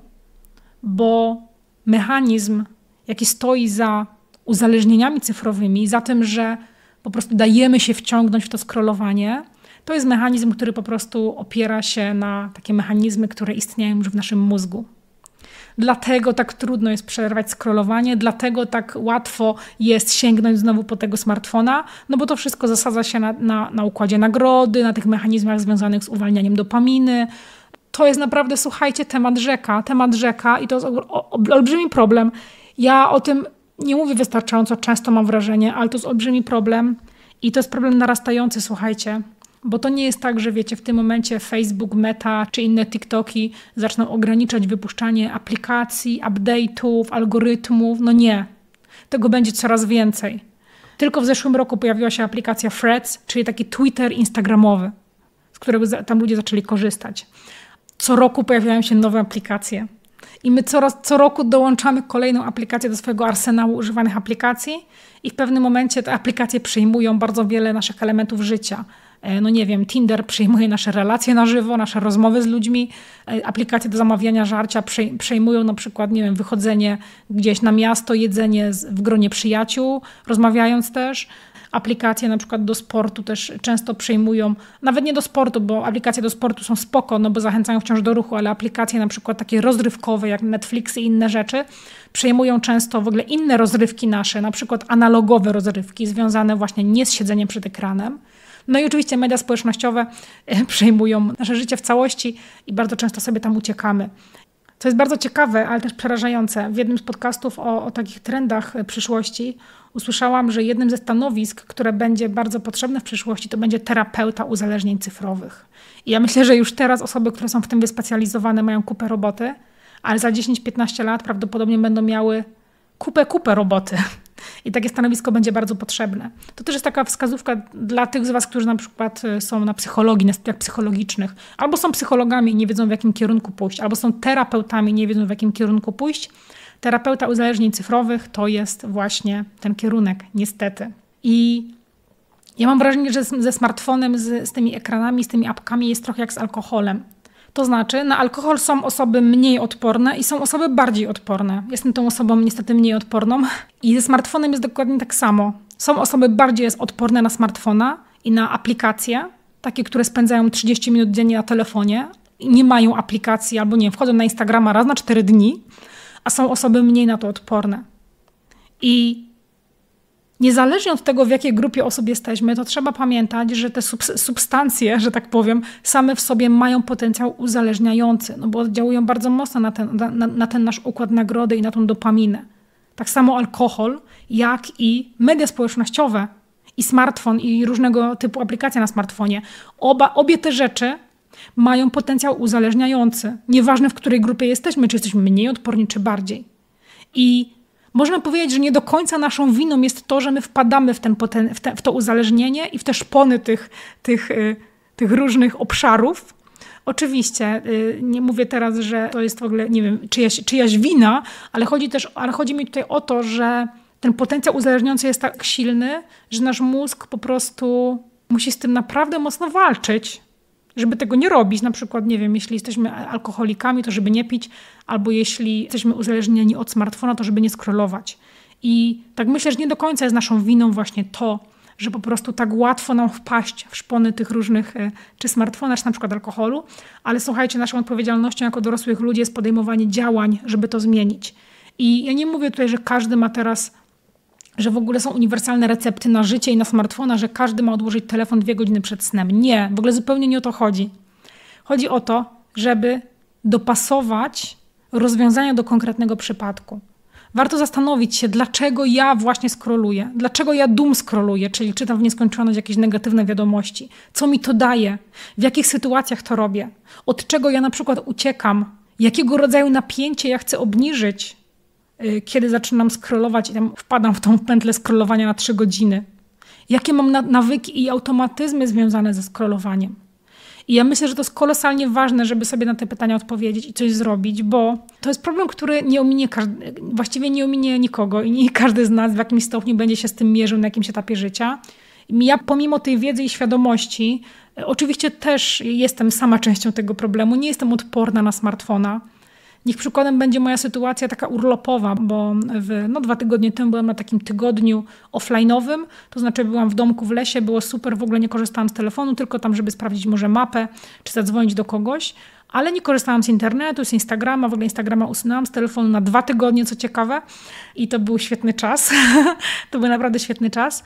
bo mechanizm, jaki stoi za uzależnieniami cyfrowymi, za tym, że po prostu dajemy się wciągnąć w to scrollowanie, to jest mechanizm, który po prostu opiera się na takie mechanizmy, które istnieją już w naszym mózgu. Dlatego tak trudno jest przerwać scrollowanie, dlatego tak łatwo jest sięgnąć znowu po tego smartfona, no bo to wszystko zasadza się na, na, na układzie nagrody, na tych mechanizmach związanych z uwalnianiem dopaminy. To jest naprawdę, słuchajcie, temat rzeka, temat rzeka i to jest olbrzymi problem. Ja o tym nie mówię wystarczająco często, mam wrażenie, ale to jest olbrzymi problem i to jest problem narastający, słuchajcie. Bo to nie jest tak, że wiecie, w tym momencie Facebook, Meta czy inne TikToki zaczną ograniczać wypuszczanie aplikacji, update'ów, algorytmów. No nie. Tego będzie coraz więcej. Tylko w zeszłym roku pojawiła się aplikacja Threads, czyli taki Twitter instagramowy, z którego tam ludzie zaczęli korzystać. Co roku pojawiają się nowe aplikacje. I my coraz, co roku dołączamy kolejną aplikację do swojego arsenału używanych aplikacji i w pewnym momencie te aplikacje przejmują bardzo wiele naszych elementów życia. No nie wiem, Tinder przejmuje nasze relacje na żywo, nasze rozmowy z ludźmi, aplikacje do zamawiania żarcia przejmują na przykład, nie wiem, wychodzenie gdzieś na miasto, jedzenie w gronie przyjaciół, rozmawiając też. Aplikacje na przykład do sportu też często przejmują, nawet nie do sportu, bo aplikacje do sportu są spoko, no bo zachęcają wciąż do ruchu, ale aplikacje na przykład takie rozrywkowe jak Netflix i inne rzeczy przejmują często w ogóle inne rozrywki nasze, na przykład analogowe rozrywki związane właśnie nie z siedzeniem przed ekranem. No i oczywiście media społecznościowe przejmują nasze życie w całości i bardzo często sobie tam uciekamy. Co jest bardzo ciekawe, ale też przerażające. W jednym z podcastów o, o takich trendach przyszłości usłyszałam, że jednym ze stanowisk, które będzie bardzo potrzebne w przyszłości, to będzie terapeuta uzależnień cyfrowych. I ja myślę, że już teraz osoby, które są w tym wyspecjalizowane, mają kupę roboty, ale za dziesięć do piętnastu lat prawdopodobnie będą miały kupę, kupę roboty. I takie stanowisko będzie bardzo potrzebne. To też jest taka wskazówka dla tych z was, którzy na przykład są na psychologii, na studiach psychologicznych, albo są psychologami i nie wiedzą, w jakim kierunku pójść, albo są terapeutami i nie wiedzą, w jakim kierunku pójść. Terapeuta uzależnień cyfrowych to jest właśnie ten kierunek, niestety. I ja mam wrażenie, że ze smartfonem, z, z tymi ekranami, z tymi apkami jest trochę jak z alkoholem. To znaczy, na alkohol są osoby mniej odporne i są osoby bardziej odporne. Jestem tą osobą niestety mniej odporną i ze smartfonem jest dokładnie tak samo. Są osoby bardziej odporne na smartfona i na aplikacje, takie, które spędzają trzydzieści minut dziennie na telefonie i nie mają aplikacji albo nie, wchodzą na Instagrama raz na cztery dni, a są osoby mniej na to odporne. I niezależnie od tego, w jakiej grupie osób jesteśmy, to trzeba pamiętać, że te substancje, że tak powiem, same w sobie mają potencjał uzależniający, no bo oddziałują bardzo mocno na ten, na, na ten nasz układ nagrody i na tą dopaminę. Tak samo alkohol, jak i media społecznościowe i smartfon i różnego typu aplikacje na smartfonie. Oba, obie te rzeczy mają potencjał uzależniający. Nieważne, w której grupie jesteśmy, czy jesteśmy mniej odporni, czy bardziej. I można powiedzieć, że nie do końca naszą winą jest to, że my wpadamy w, ten, w, te, w to uzależnienie i w te szpony tych, tych, tych różnych obszarów. Oczywiście nie mówię teraz, że to jest w ogóle, nie wiem, czyjaś, czyjaś wina, ale chodzi też, ale chodzi mi tutaj o to, że ten potencjał uzależniający jest tak silny, że nasz mózg po prostu musi z tym naprawdę mocno walczyć, żeby tego nie robić. Na przykład, nie wiem, jeśli jesteśmy alkoholikami, to żeby nie pić, albo jeśli jesteśmy uzależnieni od smartfona, to żeby nie scrollować. I tak myślę, że nie do końca jest naszą winą właśnie to, że po prostu tak łatwo nam wpaść w szpony tych różnych, czy smartfona, czy na przykład alkoholu, ale słuchajcie, naszą odpowiedzialnością jako dorosłych ludzi jest podejmowanie działań, żeby to zmienić. I ja nie mówię tutaj, że każdy ma teraz, że w ogóle są uniwersalne recepty na życie i na smartfona, że każdy ma odłożyć telefon dwie godziny przed snem. Nie, w ogóle zupełnie nie o to chodzi. Chodzi o to, żeby dopasować rozwiązania do konkretnego przypadku. Warto zastanowić się, dlaczego ja właśnie scrolluję, dlaczego ja doom scrolluję, czyli czytam w nieskończoność jakieś negatywne wiadomości, co mi to daje, w jakich sytuacjach to robię, od czego ja na przykład uciekam, jakiego rodzaju napięcie ja chcę obniżyć, kiedy zaczynam scrollować i tam wpadam w tą pętlę scrollowania na trzy godziny. Jakie mam nawyki i automatyzmy związane ze scrollowaniem. I ja myślę, że to jest kolosalnie ważne, żeby sobie na te pytania odpowiedzieć i coś zrobić, bo to jest problem, który nie ominie, każdy, właściwie nie ominie nikogo i nie każdy z nas w jakimś stopniu będzie się z tym mierzył na jakimś etapie życia. I ja pomimo tej wiedzy i świadomości, oczywiście też jestem sama częścią tego problemu, nie jestem odporna na smartfona. Niech przykładem będzie moja sytuacja taka urlopowa, bo w, no, dwa tygodnie temu byłam na takim tygodniu offline'owym, to znaczy byłam w domku w lesie, było super, w ogóle nie korzystałam z telefonu, tylko tam, żeby sprawdzić może mapę, czy zadzwonić do kogoś, ale nie korzystałam z internetu, z Instagrama, w ogóle Instagrama usunęłam z telefonu na dwa tygodnie, co ciekawe, i to był świetny czas, to był naprawdę świetny czas.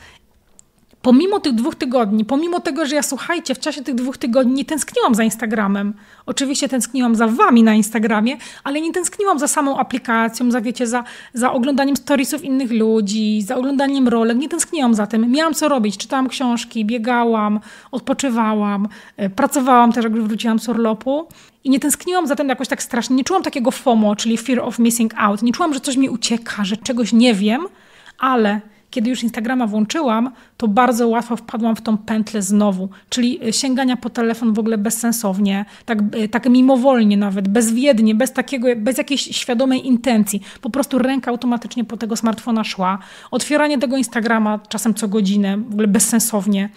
Pomimo tych dwóch tygodni, pomimo tego, że ja, słuchajcie, w czasie tych dwóch tygodni nie tęskniłam za Instagramem. Oczywiście tęskniłam za wami na Instagramie, ale nie tęskniłam za samą aplikacją, za, wiecie, za, za oglądaniem storiesów innych ludzi, za oglądaniem rolek. Nie tęskniłam za tym. Miałam co robić. Czytałam książki, biegałam, odpoczywałam, pracowałam też, jak już wróciłam z urlopu. I nie tęskniłam za tym jakoś tak strasznie. Nie czułam takiego FOMO, czyli fear of missing out. Nie czułam, że coś mi ucieka, że czegoś nie wiem, ale kiedy już Instagrama włączyłam, to bardzo łatwo wpadłam w tą pętlę znowu, czyli sięgania po telefon w ogóle bezsensownie, tak, tak mimowolnie nawet, bezwiednie, bez takiego, bez jakiejś świadomej intencji. Po prostu ręka automatycznie po tego smartfona szła. Otwieranie tego Instagrama czasem co godzinę, w ogóle bezsensownie.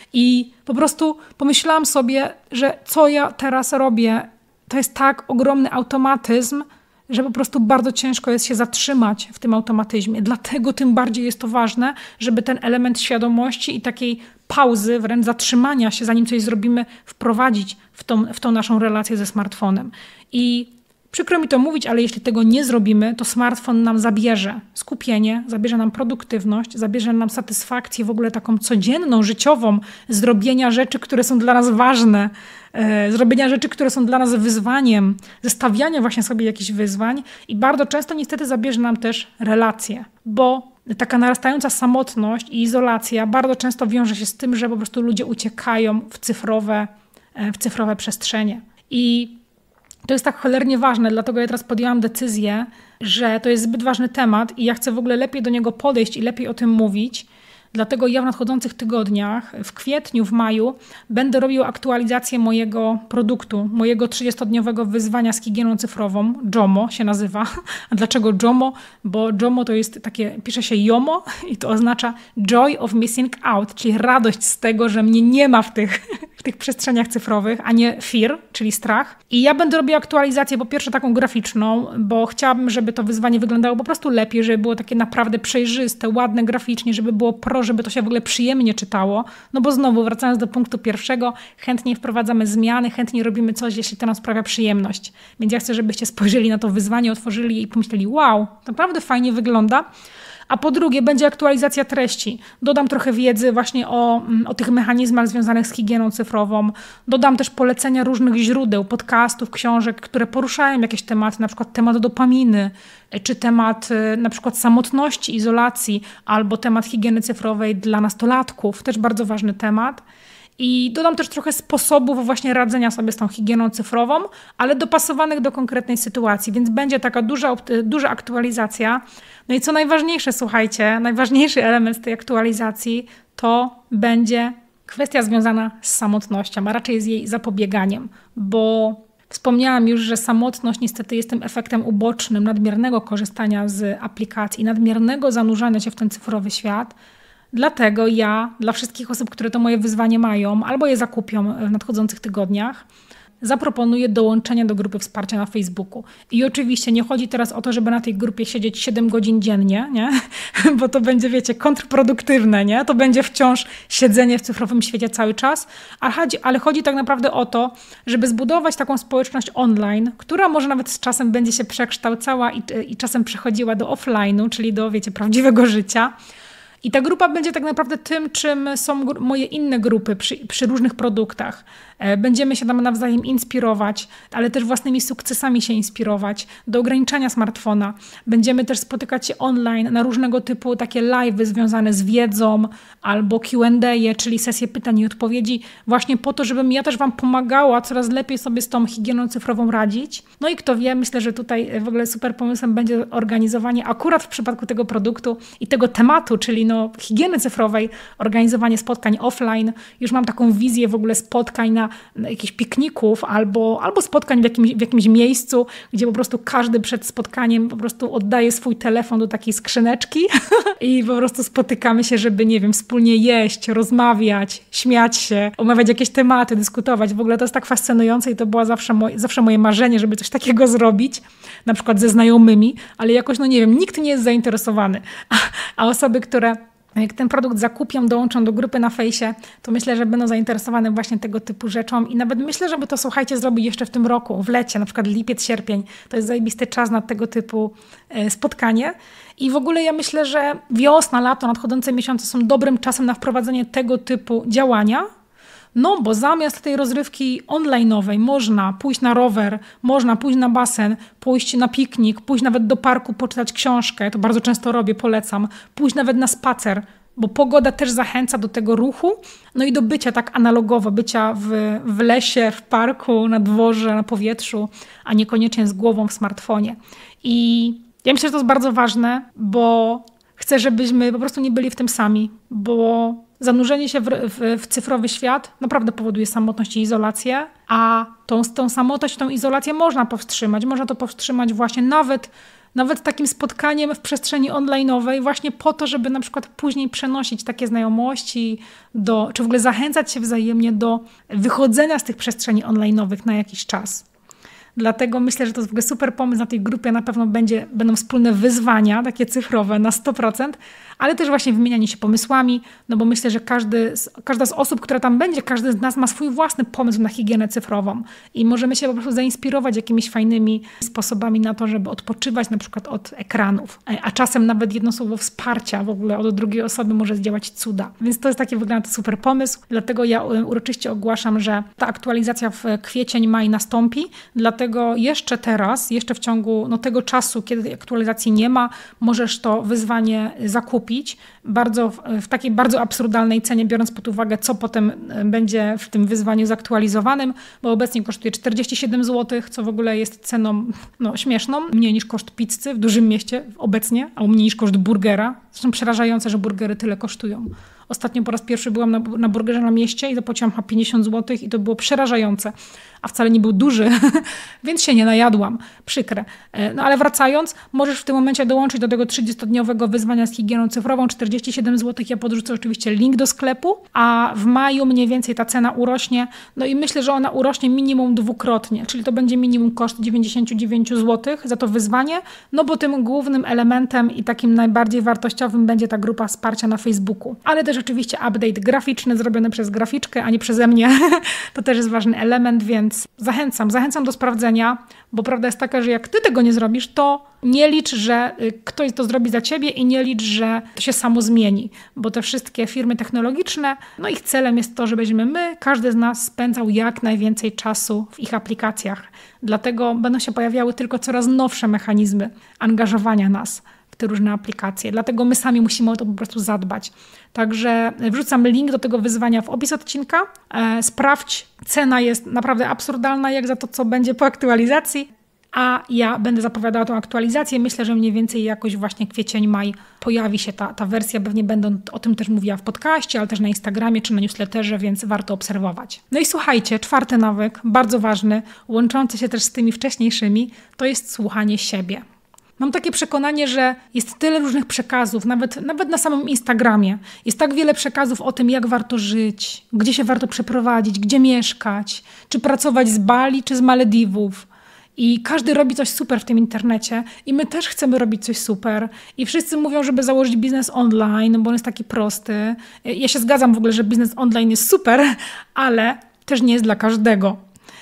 I po prostu pomyślałam sobie, że co ja teraz robię, to jest tak ogromny automatyzm, że po prostu bardzo ciężko jest się zatrzymać w tym automatyzmie. Dlatego tym bardziej jest to ważne, żeby ten element świadomości i takiej pauzy, wręcz zatrzymania się, zanim coś zrobimy, wprowadzić w tą, w tą naszą relację ze smartfonem. I przykro mi to mówić, ale jeśli tego nie zrobimy, to smartfon nam zabierze skupienie, zabierze nam produktywność, zabierze nam satysfakcję w ogóle taką codzienną, życiową, zrobienia rzeczy, które są dla nas ważne, e, zrobienia rzeczy, które są dla nas wyzwaniem, zestawiania właśnie sobie jakichś wyzwań i bardzo często niestety zabierze nam też relacje, bo taka narastająca samotność i izolacja bardzo często wiąże się z tym, że po prostu ludzie uciekają w cyfrowe, e, w cyfrowe przestrzenie. I to jest tak cholernie ważne, dlatego ja teraz podjęłam decyzję, że to jest zbyt ważny temat i ja chcę w ogóle lepiej do niego podejść i lepiej o tym mówić. Dlatego ja w nadchodzących tygodniach, w kwietniu, w maju, będę robił aktualizację mojego produktu, mojego trzydziestodniowego wyzwania z higieną cyfrową. JOMO się nazywa. A dlaczego JOMO? Bo JOMO to jest takie, pisze się JOMO i to oznacza Joy of Missing Out, czyli radość z tego, że mnie nie ma w tych, w tych przestrzeniach cyfrowych, a nie fear, czyli strach. I ja będę robił aktualizację, po pierwsze taką graficzną, bo chciałabym, żeby to wyzwanie wyglądało po prostu lepiej, żeby było takie naprawdę przejrzyste, ładne graficznie, żeby było pro, żeby to się w ogóle przyjemnie czytało, no bo znowu wracając do punktu pierwszego, chętnie wprowadzamy zmiany, chętnie robimy coś, jeśli to nam sprawia przyjemność. Więc ja chcę, żebyście spojrzeli na to wyzwanie, otworzyli je i pomyśleli, wow, naprawdę fajnie wygląda. A po drugie, będzie aktualizacja treści. Dodam trochę wiedzy właśnie o, o tych mechanizmach związanych z higieną cyfrową. Dodam też polecenia różnych źródeł, podcastów, książek, które poruszają jakieś tematy, na przykład temat dopaminy, czy temat na przykład samotności, izolacji, albo temat higieny cyfrowej dla nastolatków. Też bardzo ważny temat. I dodam też trochę sposobów właśnie radzenia sobie z tą higieną cyfrową, ale dopasowanych do konkretnej sytuacji, więc będzie taka duża, duża aktualizacja. No i co najważniejsze, słuchajcie, najważniejszy element tej aktualizacji to będzie kwestia związana z samotnością, a raczej z jej zapobieganiem, bo wspomniałam już, że samotność niestety jest tym efektem ubocznym nadmiernego korzystania z aplikacji, nadmiernego zanurzania się w ten cyfrowy świat. Dlatego ja, dla wszystkich osób, które to moje wyzwanie mają albo je zakupią w nadchodzących tygodniach, zaproponuję dołączenie do grupy wsparcia na Facebooku. I oczywiście nie chodzi teraz o to, żeby na tej grupie siedzieć siedem godzin dziennie, nie? Bo to będzie, wiecie, kontrproduktywne, nie? To będzie wciąż siedzenie w cyfrowym świecie cały czas, ale chodzi, ale chodzi tak naprawdę o to, żeby zbudować taką społeczność online, która może nawet z czasem będzie się przekształcała i, i czasem przechodziła do offline'u, czyli do, wiecie, prawdziwego życia. I ta grupa będzie tak naprawdę tym, czym są moje inne grupy przy, przy różnych produktach. Będziemy się tam nawzajem inspirować, ale też własnymi sukcesami się inspirować do ograniczania smartfona. Będziemy też spotykać się online na różnego typu takie live'y związane z wiedzą albo Q and A, czyli sesje pytań i odpowiedzi, właśnie po to, żebym ja też wam pomagała coraz lepiej sobie z tą higieną cyfrową radzić. No i kto wie, myślę, że tutaj w ogóle super pomysłem będzie organizowanie akurat w przypadku tego produktu i tego tematu, czyli no higieny cyfrowej, organizowanie spotkań offline. Już mam taką wizję w ogóle spotkań na jakichś pikników albo, albo spotkań w jakimś, w jakimś miejscu, gdzie po prostu każdy przed spotkaniem po prostu oddaje swój telefon do takiej skrzyneczki i po prostu spotykamy się, żeby, nie wiem, wspólnie jeść, rozmawiać, śmiać się, omawiać jakieś tematy, dyskutować. W ogóle to jest tak fascynujące i to było zawsze, moje, zawsze moje marzenie, żeby coś takiego zrobić, na przykład ze znajomymi, ale jakoś, no nie wiem, nikt nie jest zainteresowany. A, a osoby, które jak ten produkt zakupią, dołączą do grupy na fejsie, to myślę, że będą zainteresowane właśnie tego typu rzeczą i nawet myślę, żeby to, słuchajcie, zrobić jeszcze w tym roku, w lecie, na przykład lipiec, sierpień. To jest zajebisty czas na tego typu spotkanie. I w ogóle ja myślę, że wiosna, lato, nadchodzące miesiące są dobrym czasem na wprowadzenie tego typu działania. No bo zamiast tej rozrywki online'owej można pójść na rower, można pójść na basen, pójść na piknik, pójść nawet do parku, poczytać książkę, to bardzo często robię, polecam, pójść nawet na spacer, bo pogoda też zachęca do tego ruchu, no i do bycia tak analogowo, bycia w, w lesie, w parku, na dworze, na powietrzu, a niekoniecznie z głową w smartfonie. I ja myślę, że to jest bardzo ważne, bo Chcę, żebyśmy po prostu nie byli w tym sami, bo zanurzenie się w, w, w cyfrowy świat naprawdę powoduje samotność i izolację, a tą, tą samotność, tą izolację można powstrzymać. Można to powstrzymać właśnie nawet, nawet takim spotkaniem w przestrzeni online'owej, właśnie po to, żeby na przykład później przenosić takie znajomości, do, czy w ogóle zachęcać się wzajemnie do wychodzenia z tych przestrzeni online'owych na jakiś czas. Dlatego myślę, że to jest w ogóle super pomysł. Na tej grupie na pewno będzie, będą wspólne wyzwania, takie cyfrowe na sto procent, ale też właśnie wymienianie się pomysłami, no bo myślę, że każdy, każda z osób, która tam będzie, każdy z nas ma swój własny pomysł na higienę cyfrową i możemy się po prostu zainspirować jakimiś fajnymi sposobami na to, żeby odpoczywać na przykład od ekranów, a czasem nawet jedno słowo wsparcia w ogóle od drugiej osoby może zdziałać cuda. Więc to jest taki wygląda to super pomysł, dlatego ja uroczyście ogłaszam, że ta aktualizacja w kwiecień, maj nastąpi, dlatego jeszcze teraz, jeszcze w ciągu no, tego czasu, kiedy aktualizacji nie ma, możesz to wyzwanie zakupić bardzo, w takiej bardzo absurdalnej cenie, biorąc pod uwagę, co potem będzie w tym wyzwaniu zaktualizowanym, bo obecnie kosztuje czterdzieści siedem złotych, co w ogóle jest ceną no, śmieszną, mniej niż koszt pizzy w dużym mieście obecnie, a mniej niż koszt burgera. Zresztą przerażające, że burgery tyle kosztują. Ostatnio po raz pierwszy byłam na, na burgerze na mieście i zapłaciłam chyba pięćdziesiąt złotych i to było przerażające, a wcale nie był duży, więc się nie najadłam. Przykre. No ale wracając, możesz w tym momencie dołączyć do tego trzydziestodniowego wyzwania z higieną cyfrową, czterdzieści siedem złotych. Ja podrzucę oczywiście link do sklepu, a w maju mniej więcej ta cena urośnie. No i myślę, że ona urośnie minimum dwukrotnie, czyli to będzie minimum koszt dziewięćdziesiąt dziewięć złotych za to wyzwanie, no bo tym głównym elementem i takim najbardziej wartościowym będzie ta grupa wsparcia na Facebooku. Ale też oczywiście update graficzny zrobiony przez graficzkę, a nie przeze mnie. To też jest ważny element, więc zachęcam, zachęcam do sprawdzenia, bo prawda jest taka, że jak ty tego nie zrobisz, to nie licz, że ktoś to zrobi za ciebie i nie licz, że to się samo zmieni, bo te wszystkie firmy technologiczne, no ich celem jest to, żebyśmy my, każdy z nas spędzał jak najwięcej czasu w ich aplikacjach. Dlatego będą się pojawiały tylko coraz nowsze mechanizmy angażowania nas w te różne aplikacje. Dlatego my sami musimy o to po prostu zadbać. Także wrzucam link do tego wyzwania w opis odcinka. E, sprawdź, cena jest naprawdę absurdalna jak za to, co będzie po aktualizacji, a ja będę zapowiadała tą aktualizację. Myślę, że mniej więcej jakoś właśnie kwiecień, maj pojawi się ta, ta wersja. Pewnie będę o tym też mówiła w podcaście, ale też na Instagramie czy na newsletterze, więc warto obserwować. No i słuchajcie, czwarty nawyk, bardzo ważny, łączący się też z tymi wcześniejszymi, to jest słuchanie siebie. Mam takie przekonanie, że jest tyle różnych przekazów, nawet, nawet na samym Instagramie. Jest tak wiele przekazów o tym, jak warto żyć, gdzie się warto przeprowadzić, gdzie mieszkać, czy pracować z Bali, czy z Malediwów. I każdy robi coś super w tym internecie i my też chcemy robić coś super. I wszyscy mówią, żeby założyć biznes online, bo on jest taki prosty. Ja się zgadzam w ogóle, że biznes online jest super, ale też nie jest dla każdego.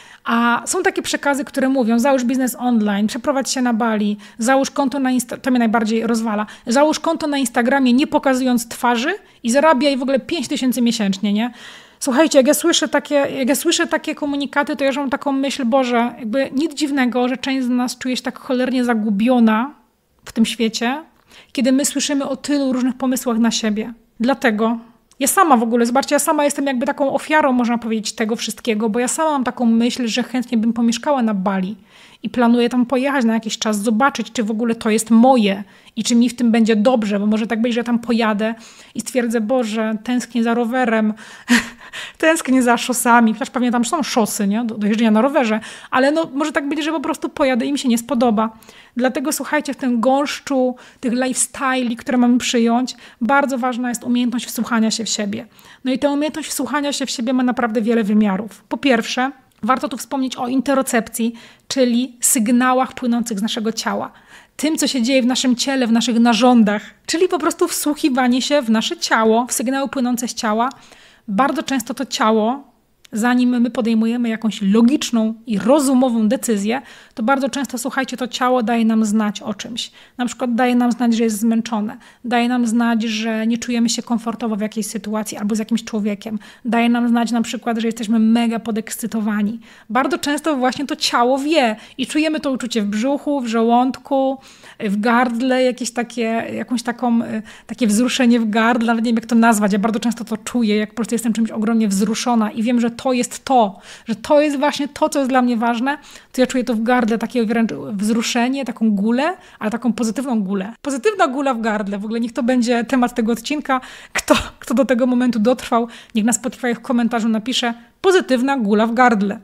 A są takie przekazy, które mówią, załóż biznes online, przeprowadź się na Bali, załóż konto na Insta- to mnie najbardziej rozwala, załóż konto na Instagramie nie pokazując twarzy i zarabiaj w ogóle pięć tysięcy miesięcznie, nie? Słuchajcie, jak ja słyszę takie, jak ja słyszę takie komunikaty, to ja już mam taką myśl, Boże, jakby nic dziwnego, że część z nas czuje się tak cholernie zagubiona w tym świecie, kiedy my słyszymy o tylu różnych pomysłach na siebie. Dlatego ja sama w ogóle, zobaczcie, ja sama jestem jakby taką ofiarą, można powiedzieć, tego wszystkiego, bo ja sama mam taką myśl, że chętnie bym pomieszkała na Bali i planuję tam pojechać na jakiś czas, zobaczyć, czy w ogóle to jest moje i czy mi w tym będzie dobrze, bo może tak być, że ja tam pojadę i stwierdzę, Boże, tęsknię za rowerem, tęsknię za szosami, chociaż pewnie tam są szosy, nie? Do, do jeżdżenia na rowerze, ale no, może tak być, że po prostu pojadę i mi się nie spodoba. Dlatego słuchajcie, w tym gąszczu tych lifestyli, które mamy przyjąć, bardzo ważna jest umiejętność wsłuchania się w siebie. No i ta umiejętność wsłuchania się w siebie ma naprawdę wiele wymiarów. Po pierwsze, warto tu wspomnieć o interocepcji, czyli sygnałach płynących z naszego ciała. Tym, co się dzieje w naszym ciele, w naszych narządach, czyli po prostu wsłuchiwanie się w nasze ciało, w sygnały płynące z ciała. Bardzo często to ciało, zanim my podejmujemy jakąś logiczną i rozumową decyzję, to bardzo często, słuchajcie, to ciało daje nam znać o czymś. Na przykład daje nam znać, że jest zmęczone. Daje nam znać, że nie czujemy się komfortowo w jakiejś sytuacji albo z jakimś człowiekiem. Daje nam znać na przykład, że jesteśmy mega podekscytowani. Bardzo często właśnie to ciało wie i czujemy to uczucie w brzuchu, w żołądku, w gardle, jakieś takie, jakąś taką, takie wzruszenie w gardle, nawet nie wiem jak to nazwać. Ja bardzo często to czuję, jak po prostu jestem czymś ogromnie wzruszona i wiem, że to to jest to, że to jest właśnie to, co jest dla mnie ważne, to ja czuję to w gardle, takie wręcz wzruszenie, taką gulę, ale taką pozytywną gulę. Pozytywna gula w gardle, w ogóle niech to będzie temat tego odcinka. Kto, kto do tego momentu dotrwał, niech na Spotify w komentarzu napisze pozytywna gula w gardle.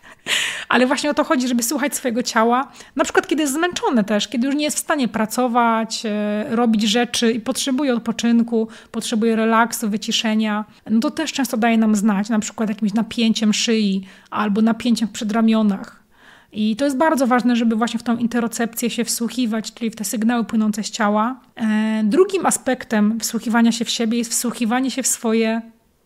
Ale właśnie o to chodzi, żeby słuchać swojego ciała. Na przykład kiedy jest zmęczone też, kiedy już nie jest w stanie pracować, e, robić rzeczy i potrzebuje odpoczynku, potrzebuje relaksu, wyciszenia, no to też często daje nam znać, na przykład jakimś napięciem szyi albo napięciem w przedramionach. I to jest bardzo ważne, żeby właśnie w tą interocepcję się wsłuchiwać, czyli w te sygnały płynące z ciała. E, drugim aspektem wsłuchiwania się w siebie jest wsłuchiwanie się w swoje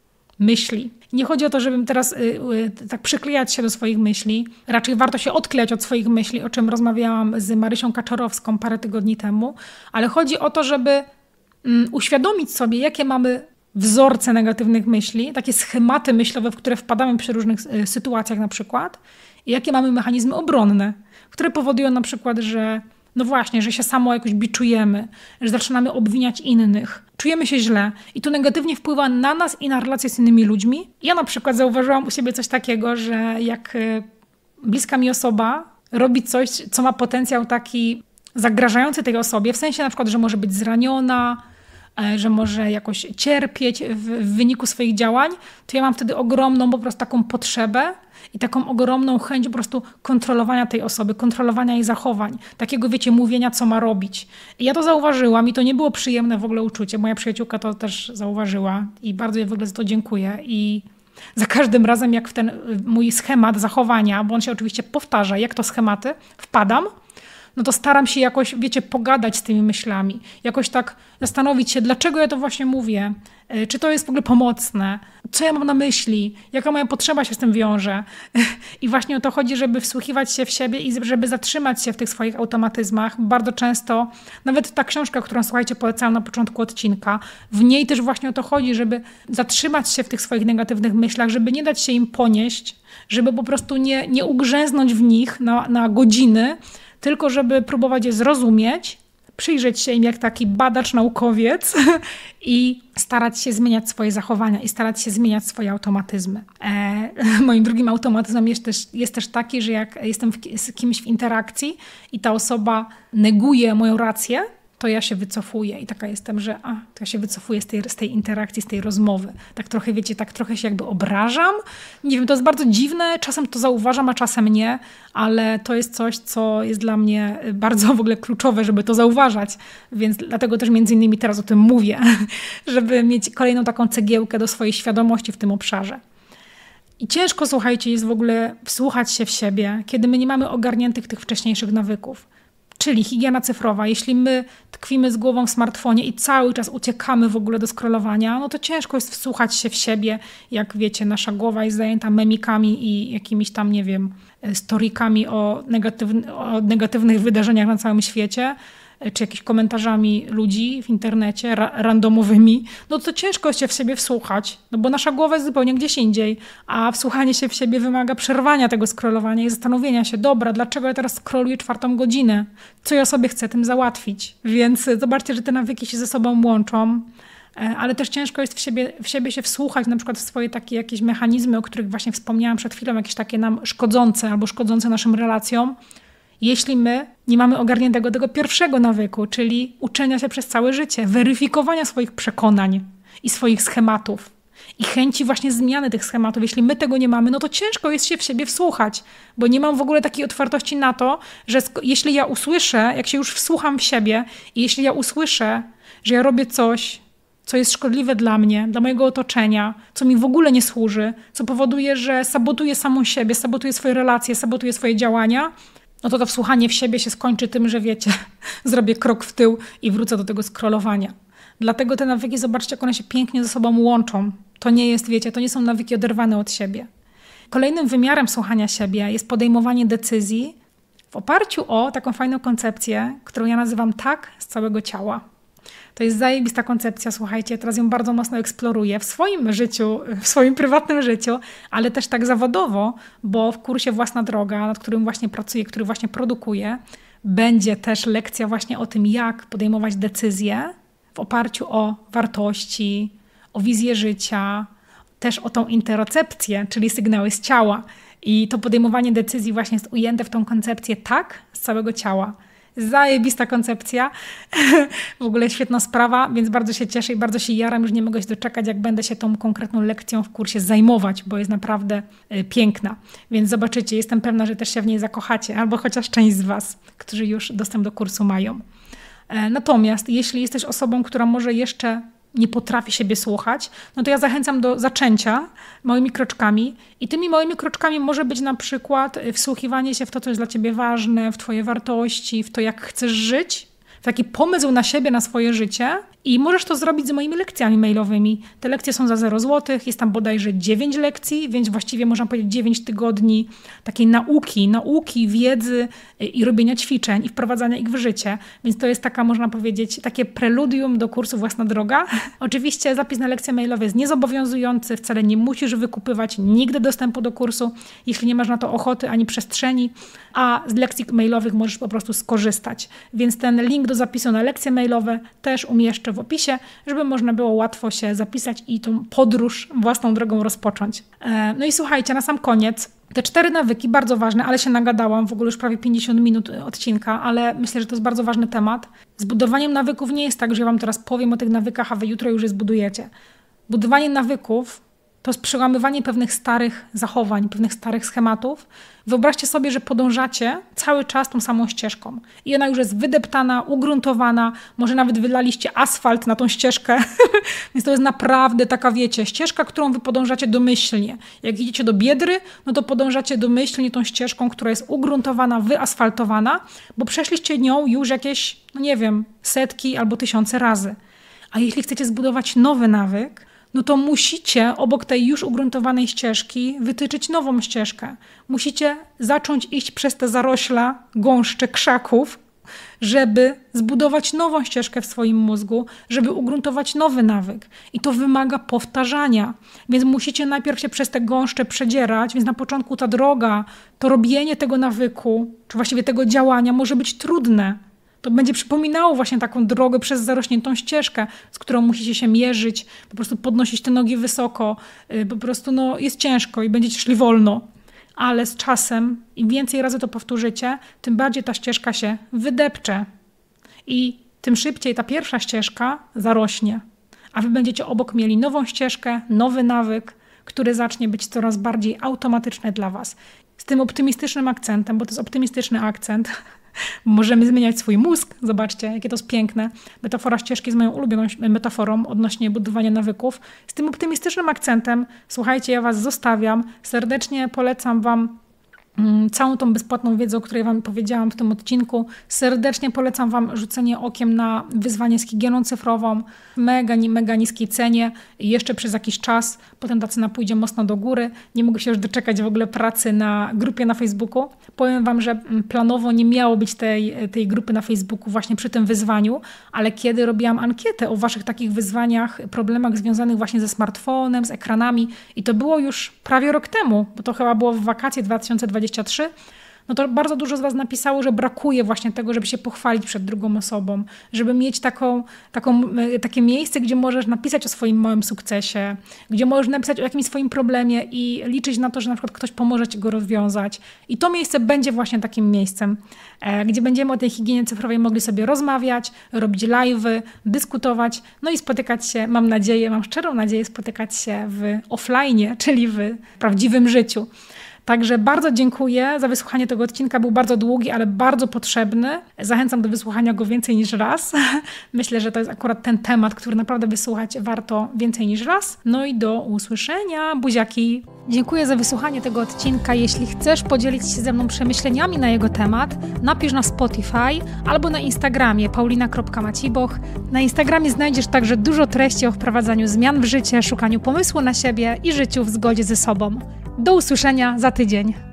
myśli. Nie chodzi o to, żebym teraz y, y, tak przyklejać się do swoich myśli. Raczej warto się odklejać od swoich myśli, o czym rozmawiałam z Marysią Kaczorowską parę tygodni temu. Ale chodzi o to, żeby mm, uświadomić sobie, jakie mamy wzorce negatywnych myśli, takie schematy myślowe, w które wpadamy przy różnych y, sytuacjach na przykład. I jakie mamy mechanizmy obronne, które powodują na przykład, że no właśnie, że się samo jakoś biczujemy, że zaczynamy obwiniać innych, czujemy się źle i to negatywnie wpływa na nas i na relacje z innymi ludźmi. Ja na przykład zauważyłam u siebie coś takiego, że jak bliska mi osoba robi coś, co ma potencjał taki zagrażający tej osobie, w sensie na przykład, że może być zraniona, że może jakoś cierpieć w, w wyniku swoich działań, to ja mam wtedy ogromną po prostu taką potrzebę i taką ogromną chęć po prostu kontrolowania tej osoby, kontrolowania jej zachowań, takiego, wiecie, mówienia, co ma robić. I ja to zauważyłam i to nie było przyjemne w ogóle uczucie. Moja przyjaciółka to też zauważyła i bardzo jej w ogóle za to dziękuję. I za każdym razem, jak w ten mój schemat zachowania, bo on się oczywiście powtarza, jak to schematy, wpadam, no to staram się jakoś, wiecie, pogadać z tymi myślami. Jakoś tak zastanowić się, dlaczego ja to właśnie mówię. Czy to jest w ogóle pomocne? Co ja mam na myśli? Jaka moja potrzeba się z tym wiąże? I właśnie o to chodzi, żeby wsłuchiwać się w siebie i żeby zatrzymać się w tych swoich automatyzmach. Bardzo często, nawet ta książka, którą, słuchajcie, polecałam na początku odcinka, w niej też właśnie o to chodzi, żeby zatrzymać się w tych swoich negatywnych myślach, żeby nie dać się im ponieść, żeby po prostu nie, nie ugrzęznąć w nich na, na godziny, tylko żeby próbować je zrozumieć, przyjrzeć się im jak taki badacz, naukowiec i starać się zmieniać swoje zachowania i starać się zmieniać swoje automatyzmy. E, moim drugim automatyzmem jest też, jest też taki, że jak jestem w, z kimś w interakcji i ta osoba neguje moją rację, to ja się wycofuję i taka jestem, że a, to ja się wycofuję z tej, z tej interakcji, z tej rozmowy. Tak trochę, wiecie, tak trochę się jakby obrażam. Nie wiem, to jest bardzo dziwne, czasem to zauważam, a czasem nie, ale to jest coś, co jest dla mnie bardzo w ogóle kluczowe, żeby to zauważać, więc dlatego też między innymi teraz o tym mówię, żeby mieć kolejną taką cegiełkę do swojej świadomości w tym obszarze. I ciężko, słuchajcie, jest w ogóle wsłuchać się w siebie, kiedy my nie mamy ogarniętych tych wcześniejszych nawyków. Czyli higiena cyfrowa. Jeśli my tkwimy z głową w smartfonie i cały czas uciekamy w ogóle do scrollowania, no to ciężko jest wsłuchać się w siebie. Jak wiecie, nasza głowa jest zajęta memikami i jakimiś tam, nie wiem, storykami o, negatywny, o negatywnych wydarzeniach na całym świecie, czy jakimiś komentarzami ludzi w internecie, ra- randomowymi, no to ciężko jest się w siebie wsłuchać, no bo nasza głowa jest zupełnie gdzieś indziej, a wsłuchanie się w siebie wymaga przerwania tego scrollowania i zastanowienia się, dobra, dlaczego ja teraz scrolluję czwartą godzinę? Co ja sobie chcę tym załatwić? Więc zobaczcie, że te nawyki się ze sobą łączą, ale też ciężko jest w siebie, w siebie się wsłuchać, na przykład w swoje takie jakieś mechanizmy, o których właśnie wspomniałam przed chwilą, jakieś takie nam szkodzące albo szkodzące naszym relacjom, jeśli my nie mamy ogarniętego tego pierwszego nawyku, czyli uczenia się przez całe życie, weryfikowania swoich przekonań i swoich schematów i chęci właśnie zmiany tych schematów. Jeśli my tego nie mamy, no to ciężko jest się w siebie wsłuchać, bo nie mam w ogóle takiej otwartości na to, że sk- jeśli ja usłyszę, jak się już wsłucham w siebie i jeśli ja usłyszę, że ja robię coś, co jest szkodliwe dla mnie, dla mojego otoczenia, co mi w ogóle nie służy, co powoduje, że sabotuję samą siebie, sabotuję swoje relacje, sabotuję swoje działania, no to to wsłuchanie w siebie się skończy tym, że wiecie, zrobię krok w tył i wrócę do tego scrollowania. Dlatego te nawyki, zobaczcie, jak one się pięknie ze sobą łączą. To nie jest, wiecie, to nie są nawyki oderwane od siebie. Kolejnym wymiarem słuchania siebie jest podejmowanie decyzji w oparciu o taką fajną koncepcję, którą ja nazywam tak z całego ciała. To jest zajebista koncepcja, słuchajcie, teraz ją bardzo mocno eksploruję w swoim życiu, w swoim prywatnym życiu, ale też tak zawodowo, bo w kursie Własna Droga, nad którym właśnie pracuję, który właśnie produkuję, będzie też lekcja właśnie o tym, jak podejmować decyzje w oparciu o wartości, o wizję życia, też o tą interocepcję, czyli sygnały z ciała. I to podejmowanie decyzji właśnie jest ujęte w tą koncepcję tak z całego ciała. Zajebista koncepcja, w ogóle świetna sprawa, więc bardzo się cieszę i bardzo się jaram, już nie mogę się doczekać, jak będę się tą konkretną lekcją w kursie zajmować, bo jest naprawdę y, piękna. Więc zobaczycie, jestem pewna, że też się w niej zakochacie, albo chociaż część z Was, którzy już dostęp do kursu mają. E, natomiast jeśli jesteś osobą, która może jeszcze nie potrafi siebie słuchać, no to ja zachęcam do zaczęcia małymi kroczkami i tymi małymi kroczkami może być na przykład wsłuchiwanie się w to, co jest dla ciebie ważne, w twoje wartości, w to, jak chcesz żyć, w taki pomysł na siebie, na swoje życie i możesz to zrobić z moimi lekcjami mailowymi. Te lekcje są za zero złotych, jest tam bodajże dziewięć lekcji, więc właściwie można powiedzieć dziewięć tygodni takiej nauki, nauki, wiedzy i robienia ćwiczeń i wprowadzania ich w życie. Więc to jest taka, można powiedzieć, takie preludium do kursu Własna Droga. Oczywiście zapis na lekcje mailowe jest niezobowiązujący, wcale nie musisz wykupywać nigdy dostępu do kursu, jeśli nie masz na to ochoty ani przestrzeni, a z lekcji mailowych możesz po prostu skorzystać. Więc ten link do zapisu na lekcje mailowe też umieszczę w opisie, żeby można było łatwo się zapisać i tą podróż własną drogą rozpocząć. No i słuchajcie, na sam koniec, te cztery nawyki, bardzo ważne, ale się nagadałam, w ogóle już prawie pięćdziesiąt minut odcinka, ale myślę, że to jest bardzo ważny temat. Z budowaniem nawyków nie jest tak, że ja wam teraz powiem o tych nawykach, a wy jutro już je zbudujecie. Budowanie nawyków to jest przełamywanie pewnych starych zachowań, pewnych starych schematów. Wyobraźcie sobie, że podążacie cały czas tą samą ścieżką i ona już jest wydeptana, ugruntowana, może nawet wylaliście asfalt na tą ścieżkę, więc to jest naprawdę taka, wiecie, ścieżka, którą wy podążacie domyślnie. Jak idziecie do Biedry, no to podążacie domyślnie tą ścieżką, która jest ugruntowana, wyasfaltowana, bo przeszliście nią już jakieś, no nie wiem, setki albo tysiące razy. A jeśli chcecie zbudować nowy nawyk, no to musicie obok tej już ugruntowanej ścieżki wytyczyć nową ścieżkę. Musicie zacząć iść przez te zarośla, gąszcze krzaków, żeby zbudować nową ścieżkę w swoim mózgu, żeby ugruntować nowy nawyk. I to wymaga powtarzania. Więc musicie najpierw się przez te gąszcze przedzierać, więc na początku ta droga, to robienie tego nawyku, czy właściwie tego działania może być trudne. To będzie przypominało właśnie taką drogę przez zarośniętą ścieżkę, z którą musicie się mierzyć, po prostu podnosić te nogi wysoko, po prostu no, jest ciężko i będziecie szli wolno. Ale z czasem, im więcej razy to powtórzycie, tym bardziej ta ścieżka się wydepcze i tym szybciej ta pierwsza ścieżka zarośnie. A wy będziecie obok mieli nową ścieżkę, nowy nawyk, który zacznie być coraz bardziej automatyczny dla was. Z tym optymistycznym akcentem, bo to jest optymistyczny akcent, możemy zmieniać swój mózg. Zobaczcie, jakie to jest piękne. Metafora ścieżki jest moją ulubioną metaforą odnośnie budowania nawyków. Z tym optymistycznym akcentem, słuchajcie, ja was zostawiam. Serdecznie polecam wam całą tą bezpłatną wiedzę, o której wam powiedziałam w tym odcinku. Serdecznie polecam wam rzucenie okiem na wyzwanie z higieną cyfrową w mega, mega niskiej cenie i jeszcze przez jakiś czas. Potem ta cena pójdzie mocno do góry. Nie mogę się już doczekać w ogóle pracy na grupie na Facebooku. Powiem wam, że planowo nie miało być tej, tej grupy na Facebooku właśnie przy tym wyzwaniu, ale kiedy robiłam ankietę o waszych takich wyzwaniach, problemach związanych właśnie ze smartfonem, z ekranami i to było już prawie rok temu, bo to chyba było w wakacje dwa tysiące dwudziestego trzeciego, no to bardzo dużo z was napisało, że brakuje właśnie tego, żeby się pochwalić przed drugą osobą, żeby mieć taką, taką, takie miejsce, gdzie możesz napisać o swoim małym sukcesie, gdzie możesz napisać o jakimś swoim problemie i liczyć na to, że na przykład ktoś pomoże ci go rozwiązać. I to miejsce będzie właśnie takim miejscem, gdzie będziemy o tej higienie cyfrowej mogli sobie rozmawiać, robić live'y, dyskutować, no i spotykać się, mam nadzieję, mam szczerą nadzieję, spotykać się w offline, czyli w prawdziwym życiu. Także bardzo dziękuję za wysłuchanie tego odcinka. Był bardzo długi, ale bardzo potrzebny. Zachęcam do wysłuchania go więcej niż raz. Myślę, że to jest akurat ten temat, który naprawdę wysłuchać warto więcej niż raz. No i do usłyszenia. Buziaki. Dziękuję za wysłuchanie tego odcinka. Jeśli chcesz podzielić się ze mną przemyśleniami na jego temat, napisz na Spotify albo na Instagramie paulina kropka maciboch. Na Instagramie znajdziesz także dużo treści o wprowadzaniu zmian w życie, szukaniu pomysłu na siebie i życiu w zgodzie ze sobą. Do usłyszenia za tydzień.